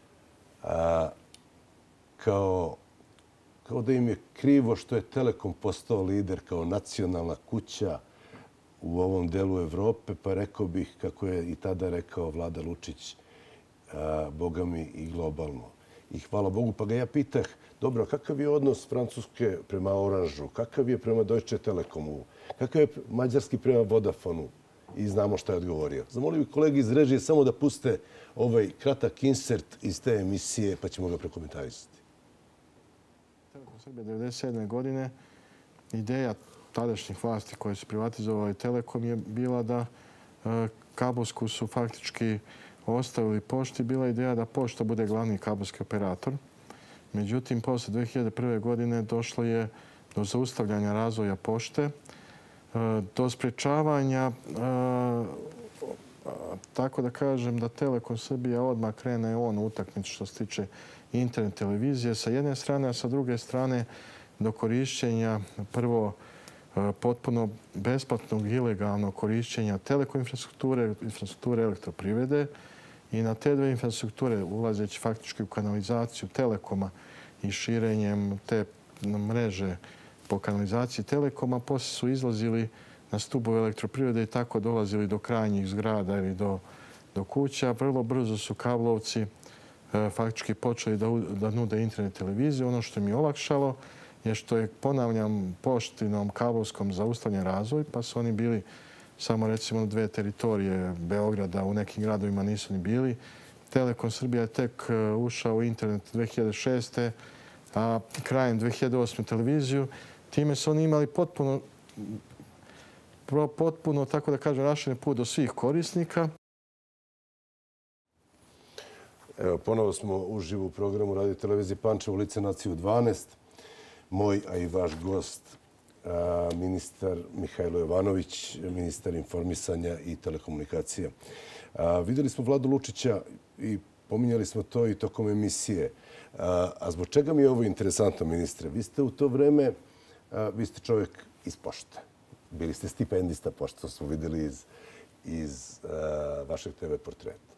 A: kao da im je krivo što je Telekom postao lider kao nacionalna kuća u ovom delu Evrope, pa rekao bih, kako je i tada rekao Vlada Lučić, boga mi i globalno. I hvala Bogu, pa ga ja pitah, dobro, kakav je odnos Francuske prema Oranžu, kakav je prema Deutsche Telekomu, kakav je mađarski prema Vodafonu? I znamo šta je odgovorio. Zamolio bih kolegi iz režije samo da puste ovaj kratak insert iz te emisije, pa ćemo ga prekomentarisati.
D: Telekom Srbije 1997. godine ideja tadašnjih vlasti koje su privatizovali Telekom je bila da kabelsku su faktički ostavili pošti. Bila ideja da pošta bude glavni kabelski operator. Međutim, posle 2001. godine došlo je do zaustavljanja razvoja pošte, do sprečavanja, tako da kažem da Telekom Srbija odmah krene u utakmicu što se tiče internet televizije sa jedne strane, a sa druge strane do korišćenja prvo potpuno besplatnog i ilegalnog korišćenja telekom infrastrukture elektroprivrede i na te dve infrastrukture ulazeći faktički u kanalizaciju Telekoma i širenjem te mreže po kanalizaciji Telekoma, poslije su izlazili na stubove elektroprivrede i tako dolazili do krajnjih zgrada ili do kuća. Vrlo brzo su kablovci faktički počeli da nude internet televiziju. Ono što im je olakšalo je što je, ponavljam, poštinom kablovskom zaustavljen razvoj, pa su oni bili samo recimo dve teritorije Beograda, u nekim gradovima nisu ni bili. Telekom Srbija je tek ušao u internet 2006. a krajem 2008. televiziju. Time su oni imali potpuno, tako da kažem, rašireni put do svih korisnika.
A: Evo, ponovo smo uživo u programu Radio televizije Pančevo, ulica Naciju 12. Moj, a i vaš gost, ministar Mihajlo Jovanović, ministar informisanja i telekomunikacija. Vidjeli smo Vladu Lučića i pominjali smo to i tokom emisije. A zbog čega mi je ovo interesantno, ministre? Vi ste u to vreme, vi ste čovjek iz pošte. Bili ste stipendista pošte, to smo vidjeli iz vašeg TV portreta.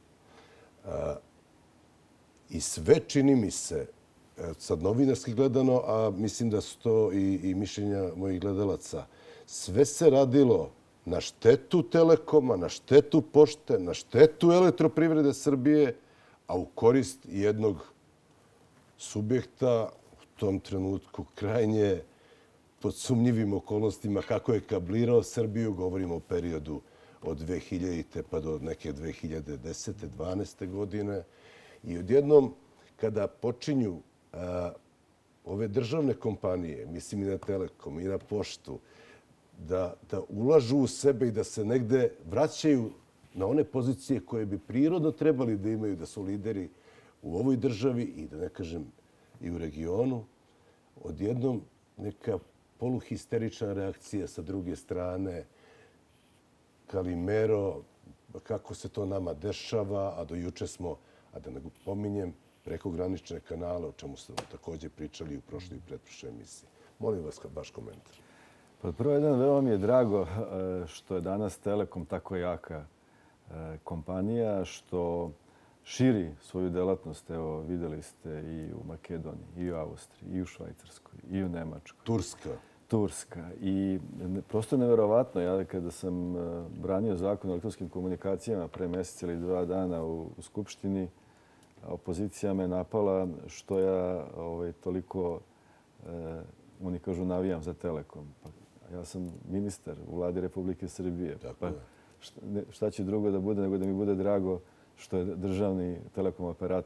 A: I sve čini mi se, sad novinarski gledano, a mislim da su to i mišljenja mojih gledalaca, sve se radilo na štetu Telekoma, na štetu pošte, na štetu elektroprivrede Srbije, a u korist jednog subjekta u tom trenutku krajnje pod sumnjivim okolnostima kako je kablirao Srbiju. Govorimo o periodu od 2000. pa do neke 2010. 12. godine. I odjednom, kada počinju ove državne kompanije, mislim i na Telekom i na poštu, da ulažu u sebe i da se negde vraćaju na one pozicije koje bi prirodno trebali da imaju, da su lideri u ovoj državi i da ne kažem i u regionu, odjednom neka poluhisterična reakcija sa druge strane, Kalimero, kako se to nama dešava, a do juče smo, a da ne pominjem, prekogranične kanale, o čemu ste također pričali u prošloj i pretprošloj emisiji. Molim vas vaš komentar.
B: Pa prvo jedan, veoma mi je drago što je danas Telekom tako jaka kompanija, što širi svoju delatnost. Evo, vidjeli ste i u Makedoniji, i u Austriji, i u Švajcarskoj, i u Nemačkoj. Turska. I prosto je neverovatno. Ja kada sam branio zakon o elektronskim komunikacijama pre mjesec ili 2 dana u Skupštini, opozicija me napala što ja toliko, oni kažu, navijam za Telekom. Pa ja sam ministar u Vladi Republike Srbije. Pa šta će drugo da bude nego da mi bude drago što je državni telekom operator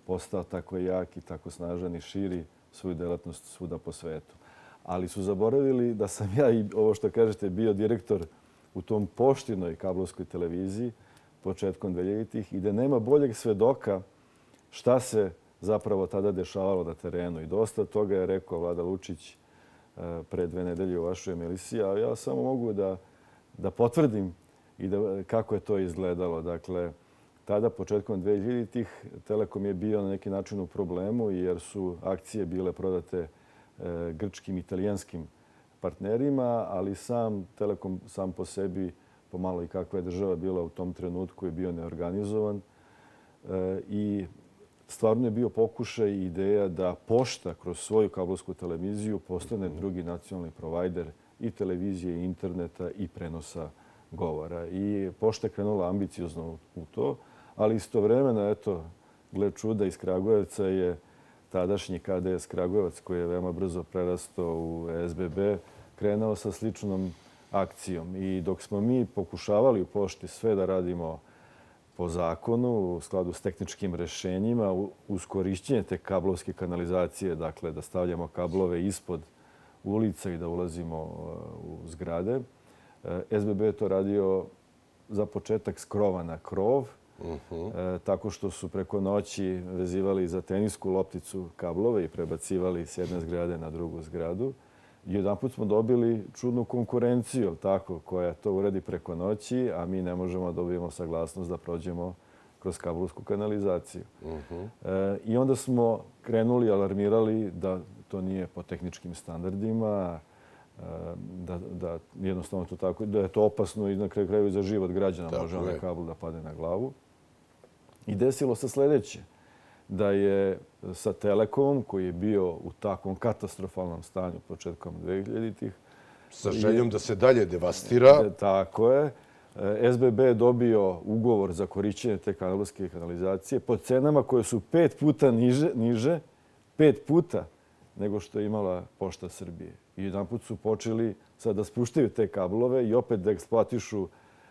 B: postao tako jak i tako snažan i širi svoju delatnost svuda po svetu. Ali su zaboravili da sam ja i ovo što kažete bio direktor u tom poštinoj kablovskoj televiziji početkom 2000-ih i da nema boljeg svedoka šta se zapravo tada dešavalo na terenu. I dosta toga je rekao Vlada Lučić pre 2 nedelje u vašoj emisiji, a ja samo mogu da potvrdim i kako je to izgledalo. Dakle, tada, početkom 2000-ih, Telekom je bio na neki način u problemu jer su akcije bile prodate grčkim i italijanskim partnerima, ali sam Telekom sam po sebi, pomalo i kakva je država bila u tom trenutku, je bio neorganizovan. I stvarno je bio pokušaj i ideja da Pošta kroz svoju kablovsku televiziju postane drugi nacionalni provajder i televizije, i interneta, i prenosa govora. I Pošta je krenula ambiciozno u to, ali istovremeno, eto, gle čuda, iz Kragujevca je tadašnji KDS Kragujevac, koji je veoma brzo prerastao u SBB, krenuo sa sličnom akcijom. I dok smo mi pokušavali u Pošti sve da radimo po zakonu, u skladu s tehničkim rešenjima, uz korišćenje te kablovske kanalizacije, dakle da stavljamo kablove ispod ulica i da ulazimo u zgrade, SBB je to radio za početak s krova na krov, tako što su preko noći vezivali za tenisku lopticu kablove i prebacivali s jedne zgrade na drugu zgradu. I jedanput smo dobili čudnu konkurenciju, tako, koja to uradi preko noći, a mi ne možemo da dobijemo saglasnost da prođemo kroz kablovsku kanalizaciju. I onda smo krenuli, alarmirali da to nije po tehničkim standardima, da jednostavno to tako, da je to opasno i na kraju za život građana može onaj kabel da pade na glavu. I desilo se sledeće, da je sa Telekomom, koji je bio u takvom katastrofalnom stanju početkom 2000-ih,
A: sa željom da se dalje devastira.
B: Tako je. SBB je dobio ugovor za korišćenje te kablovske kanalizacije po cenama koje su 5 puta niže, 5 puta nego što je imala Pošta Srbije. I jedanput su počeli sad da spuštaju te kablove i opet da eksploatišu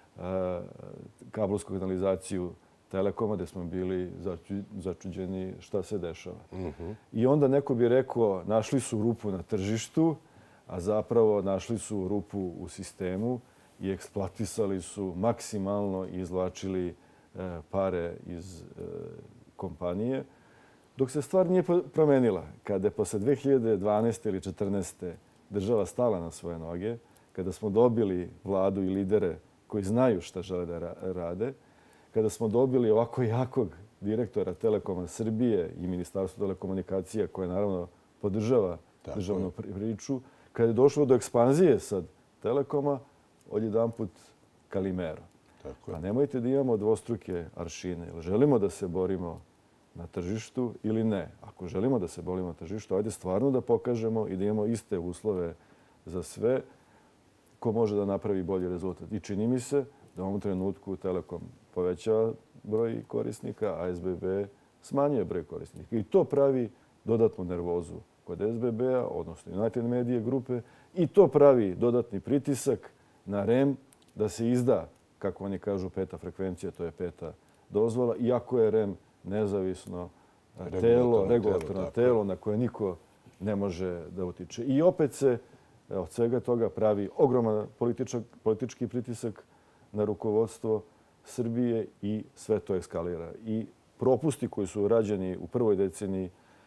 B: kablovsku kanalizaciju Telekoma, gde smo bili začuđeni šta se dešava. I onda neko bi rekao, našli su rupu na tržištu, a zapravo našli su rupu u sistemu i eksploatisali su maksimalno i izvlačili pare iz kompanije. Dok se stvar nije promenila, kada je posle 2012. ili 2014. država stala na svoje noge, kada smo dobili vladu i lidere koji znaju šta žele da rade, kada smo dobili ovako jakog direktora Telekoma Srbije i Ministarstva telekomunikacija, koje naravno podržava državnu priču, kada je došlo do ekspanzije sad Telekoma, odjedanput kalimero. A nemojte da imamo dvostruke aršine. Želimo da se borimo na tržištu ili ne? Ako želimo da se borimo na tržištu, ajde stvarno da pokažemo i da imamo iste uslove za sve ko može da napravi bolji rezultat. I čini mi se da u ovom trenutku Telekom povećava broj korisnika, a SBB smanjuje broj korisnika. I to pravi dodatnu nervozu kod SBB-a, odnosno United Media grupe, i to pravi dodatni pritisak na REM da se izda, kako oni kažu, 5. frekvencija, to je 5. dozvola, iako je REM nezavisno regulatorno telo na koje niko ne može da utiče. I opet se od svega toga pravi ogroman politički pritisak na rukovodstvo Srbije i sve to eskalira. I propusti koji su rađeni u prvoj deceniji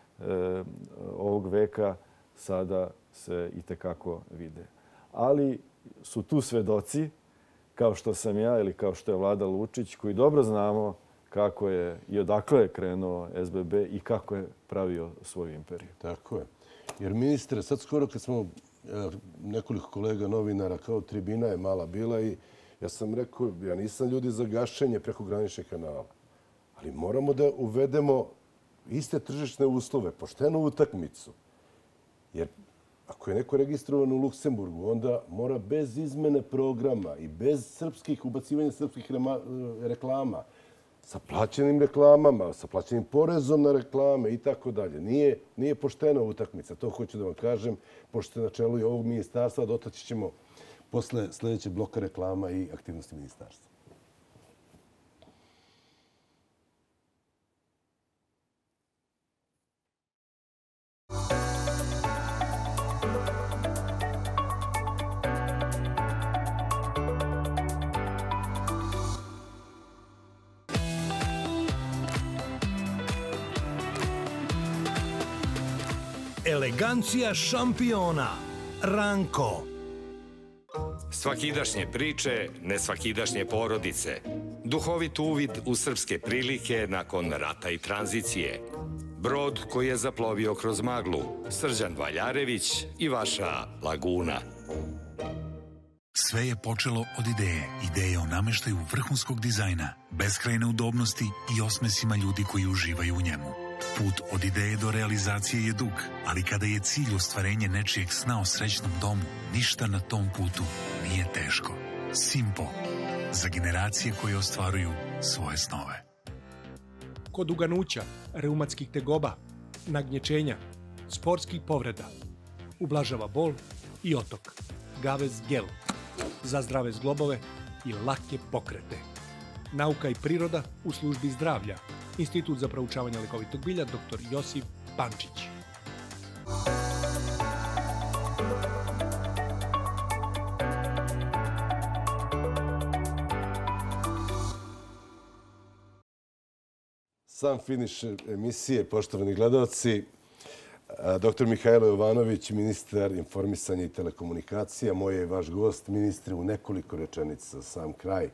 B: ovog veka sada se i tekako vide. Ali su tu svedoci, kao što sam ja ili kao što je Vlada Lučić, koji dobro znamo kako je i odakle je krenuo SBB i kako je pravio svoju imperiju.
A: Tako je. Jer ministre, sad skoro kad smo nekoliko kolega novinara, kao tribina je mala bila i ja sam rekao, ja nisam ljudi za gašenje prekograničnih kanala, ali moramo da uvedemo iste tržišne uslove, poštenu utakmicu. Jer ako je neko registrovan u Luksemburgu, onda mora bez izmene programa i bez ubacivanja srpskih reklama, sa plaćenim reklamama, sa plaćenim porezom na reklame i tako dalje. Nije poštena utakmica, to hoću da vam kažem, pošto ste na čelu i ovog ministarstva, dotaći ćemo posle sljedećeg bloka reklama i aktivnosti ministarstva.
E: Elegancija šampiona. Ranko.
F: Svakidašnje priče, nesvakidašnje porodice. Duhovit uvid u srpske prilike nakon rata i tranzicije. Brod koji je zaplovio kroz maglu. Srđan Valjarević i vaša Laguna.
E: Sve je počelo od ideje o nameštaju vrhunskog dizajna, beskrajne udobnosti i osmesima ljudi koji uživaju u njemu. Put od ideje do realizacije je dug, ali kada je cilj ostvarenje nečijeg sna o srećnom domu, ništa na tom putu nije teško. Simpo. Za generacije koje ostvaruju svoje snove.
G: Kod uganuća, reumatskih tegoba, nagnječenja, sportskih povreda, ublažava bol i otok. Gavez gel. Za zdrave zglobove i lake pokrete. Nauka i priroda u službi zdravlja. Institut za proučavanje lekovitog bilja dr. Josip Pančić.
A: Sam finiš emisije, poštovani gledalci. Dr. Mihajlo Jovanović, ministar informisanja i telekomunikacija, moj je vaš gost. Ministre, u nekoliko rečenica za sam kraj.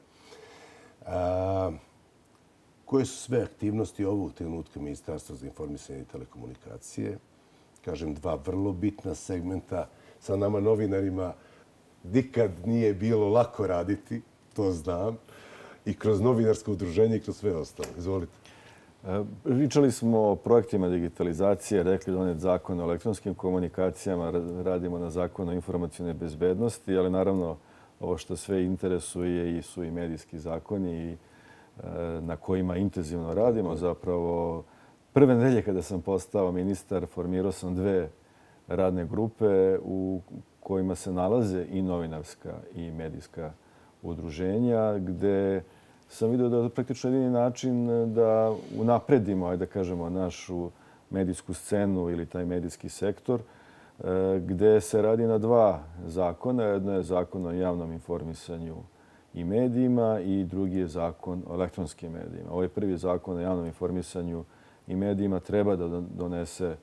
A: Koje su sve aktivnosti ovog trenutka Ministarstva za informisanje i telekomunikacije? Kažem, dva vrlo bitna segmenta. Sa nama novinarima nikad nije bilo lako raditi, to znam. I kroz novinarsko udruženje i kroz sve ostalo. Izvolite.
B: Pričali smo o projektima digitalizacije, rekli donet zakon o elektronskim komunikacijama, radimo na zakonu o informacionoj bezbednosti, ali naravno ovo što sve interesuje su i medijski zakoni na kojima intenzivno radimo. Zapravo, prve nedelje kada sam postao ministar, formirao sam dve radne grupe u kojima se nalaze i novinarska i medijska udruženja, gde sam vidio da je praktično jedini način da unapredimo, ajde da kažemo, našu medijsku scenu ili taj medijski sektor, gde se radi na dva zakona. Jedno je zakon o javnom informisanju i medijima i drugi je zakon o elektronskim medijima. Ovaj prvi zakon o javnom informisanju i medijima treba da donese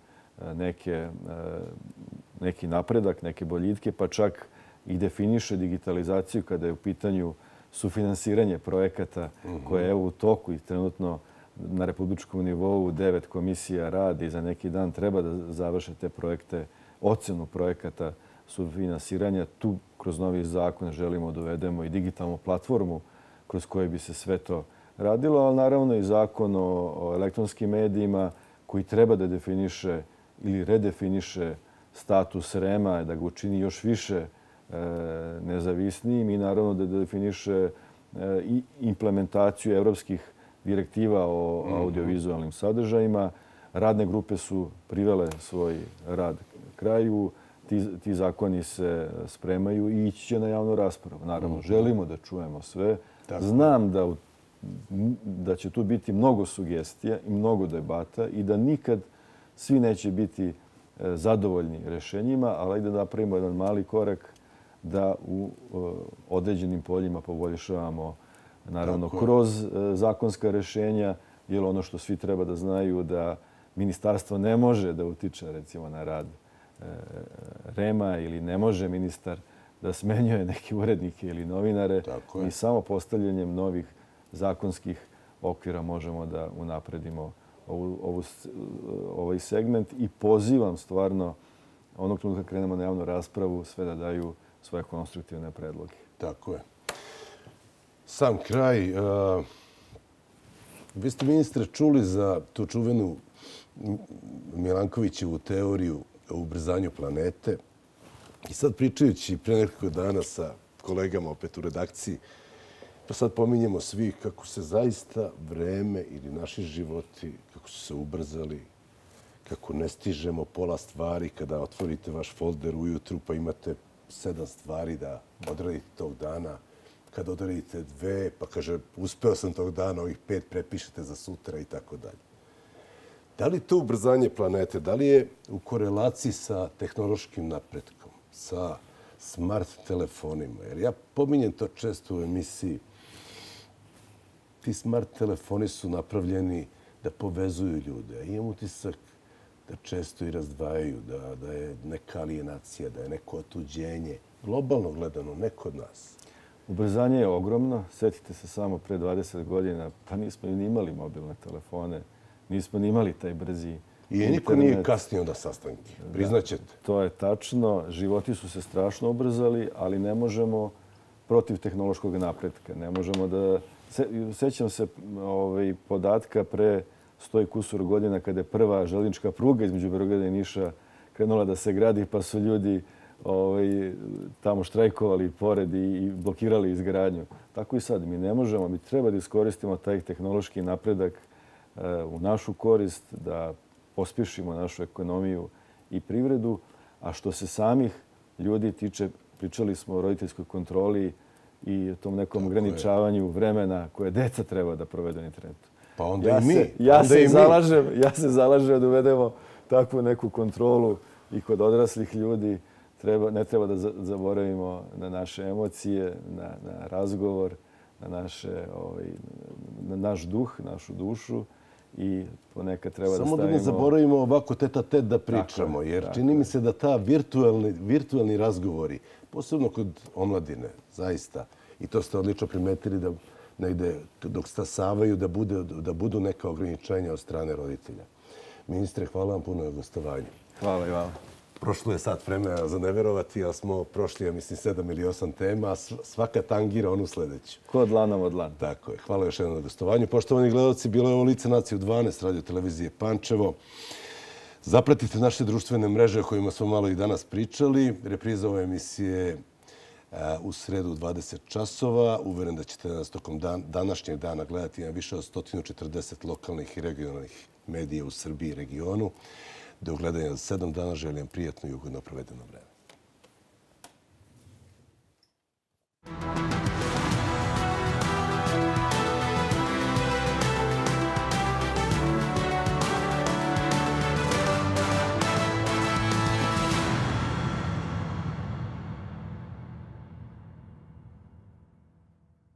B: neki napredak, neke boljitke, pa čak i definiše digitalizaciju kada je u pitanju sufinansiranje projekata koje je u toku i trenutno na republičkom nivou 9 komisija radi i za neki dan treba da završe te projekte, ocenu projekata sufinansiranja. Tu kroz novi zakon želimo da uvedemo i digitalnu platformu kroz koju bi se sve to radilo, ali naravno i zakon o elektronskim medijima koji treba da definiše ili redefiniše status REM-a, da ga učini još više nezavisnijim i naravno da definiše i implementaciju evropskih direktiva o audiovizualnim sadržajima. Radne grupe su privele svoj rad kraju. Ti zakoni se spremaju i ići će na javnu raspravu. Naravno, želimo da čujemo sve. Znam da će tu biti mnogo sugestija i mnogo debata i da nikad svi neće biti zadovoljni rešenjima, ali da napravimo jedan mali korak da u određenim poljima poboljšavamo, naravno, kroz zakonska rešenja, jer ono što svi treba da znaju da ministarstvo ne može da utiče, recimo, na rad REM-a ili ne može ministar da smenjuje neke urednike ili novinare. Mi samo postavljanjem novih zakonskih okvira možemo da unapredimo ovaj segment i pozivam stvarno onog trenutka kad krenemo na javnu raspravu sve da daju svoje konstruktivne predloge.
A: Tako je. Sam kraj. Vi ste, ministre, čuli za tu čuvenu Milankovićevu teoriju o ubrzanju planete. I sad pričajući pre nekoliko dana sa kolegama opet u redakciji, pa sad pominjemo svi kako se zaista vreme ili naši životi, kako su se ubrzali, kako ne stižemo pola stvari kada otvorite vaš folder ujutru pa imate 7 stvari da odradite tog dana. Kad odradite 2, pa kaže, uspeo sam tog dana, ovih 5 prepišete za sutra i tako dalje. Da li to ubrzanje planete, da li je u korelaciji sa tehnološkim napretkom, sa smart telefonima? Jer ja pominjem to često u emisiji. Ti smart telefoni su napravljeni da povezuju ljude. Imam utisak da često i razdvajaju, da je neka alijenacija, da je neko otuđenje. Globalno gledano, ne kod nas.
B: Ubrzanje je ogromno. Sjetite se samo pre 20 godina, pa nismo ni imali mobilne telefone, nismo ni imali taj brzi internet.
A: I niko nije kasnio na sastanke, priznaćete.
B: To je tačno. Životi su se strašno ubrzali, ali ne možemo protiv tehnološkog napretka. Ne možemo da... Sjećam se podatka pre 100 i kusur godina kada je prva željeznička pruga između Beograda i Niša krenula da se gradi, pa su ljudi tamo štrajkovali pored i blokirali izgradnju. Tako i sad. Mi ne možemo, mi treba da iskoristimo taj tehnološki napredak u našu korist, da pospješimo našu ekonomiju i privredu. A što se samih ljudi tiče, pričali smo o roditeljskoj kontroli i tom nekom ograničavanju vremena koje deca treba da provedu na internetu.
A: Pa onda i mi.
B: Ja se zalažem da uvedemo takvu neku kontrolu i kod odraslih ljudi. Ne treba da zaboravimo na naše emocije, na razgovor, na naš duh, našu dušu i ponekad treba da stavimo...
A: Samo da ne zaboravimo ovako tet-a-tet da pričamo, jer čini mi se da ta virtualni razgovori, posebno kod omladine, zaista, i to ste odlično primetili da negde dok stasavaju da budu neka ograničenja od strane roditelja. Ministre, hvala vam puno na gostovanju.
B: Hvala i vama.
A: Prošlo je sat vremena za ne verovati, ali smo prošli, ja mislim, 7 ili 8 tema, a svaka tangira onu sljedeću.
B: Ko dlanom od dlan.
A: Tako je. Hvala još jednom na gostovanju. Poštovani gledalci, bilo je ovo Lice nacije u 12 radio televizije Pančevo. Zapratite naše društvene mreže o kojima smo malo i danas pričali. Repriza ove emisije u sredu 20 časova. Uveren da ćete nas tokom današnjeg dana gledati na više od 140 lokalnih i regionalnih medija u Srbiji i regionu. Do gledanja za 7 dana želim prijatno i ugodno provedeno vreme.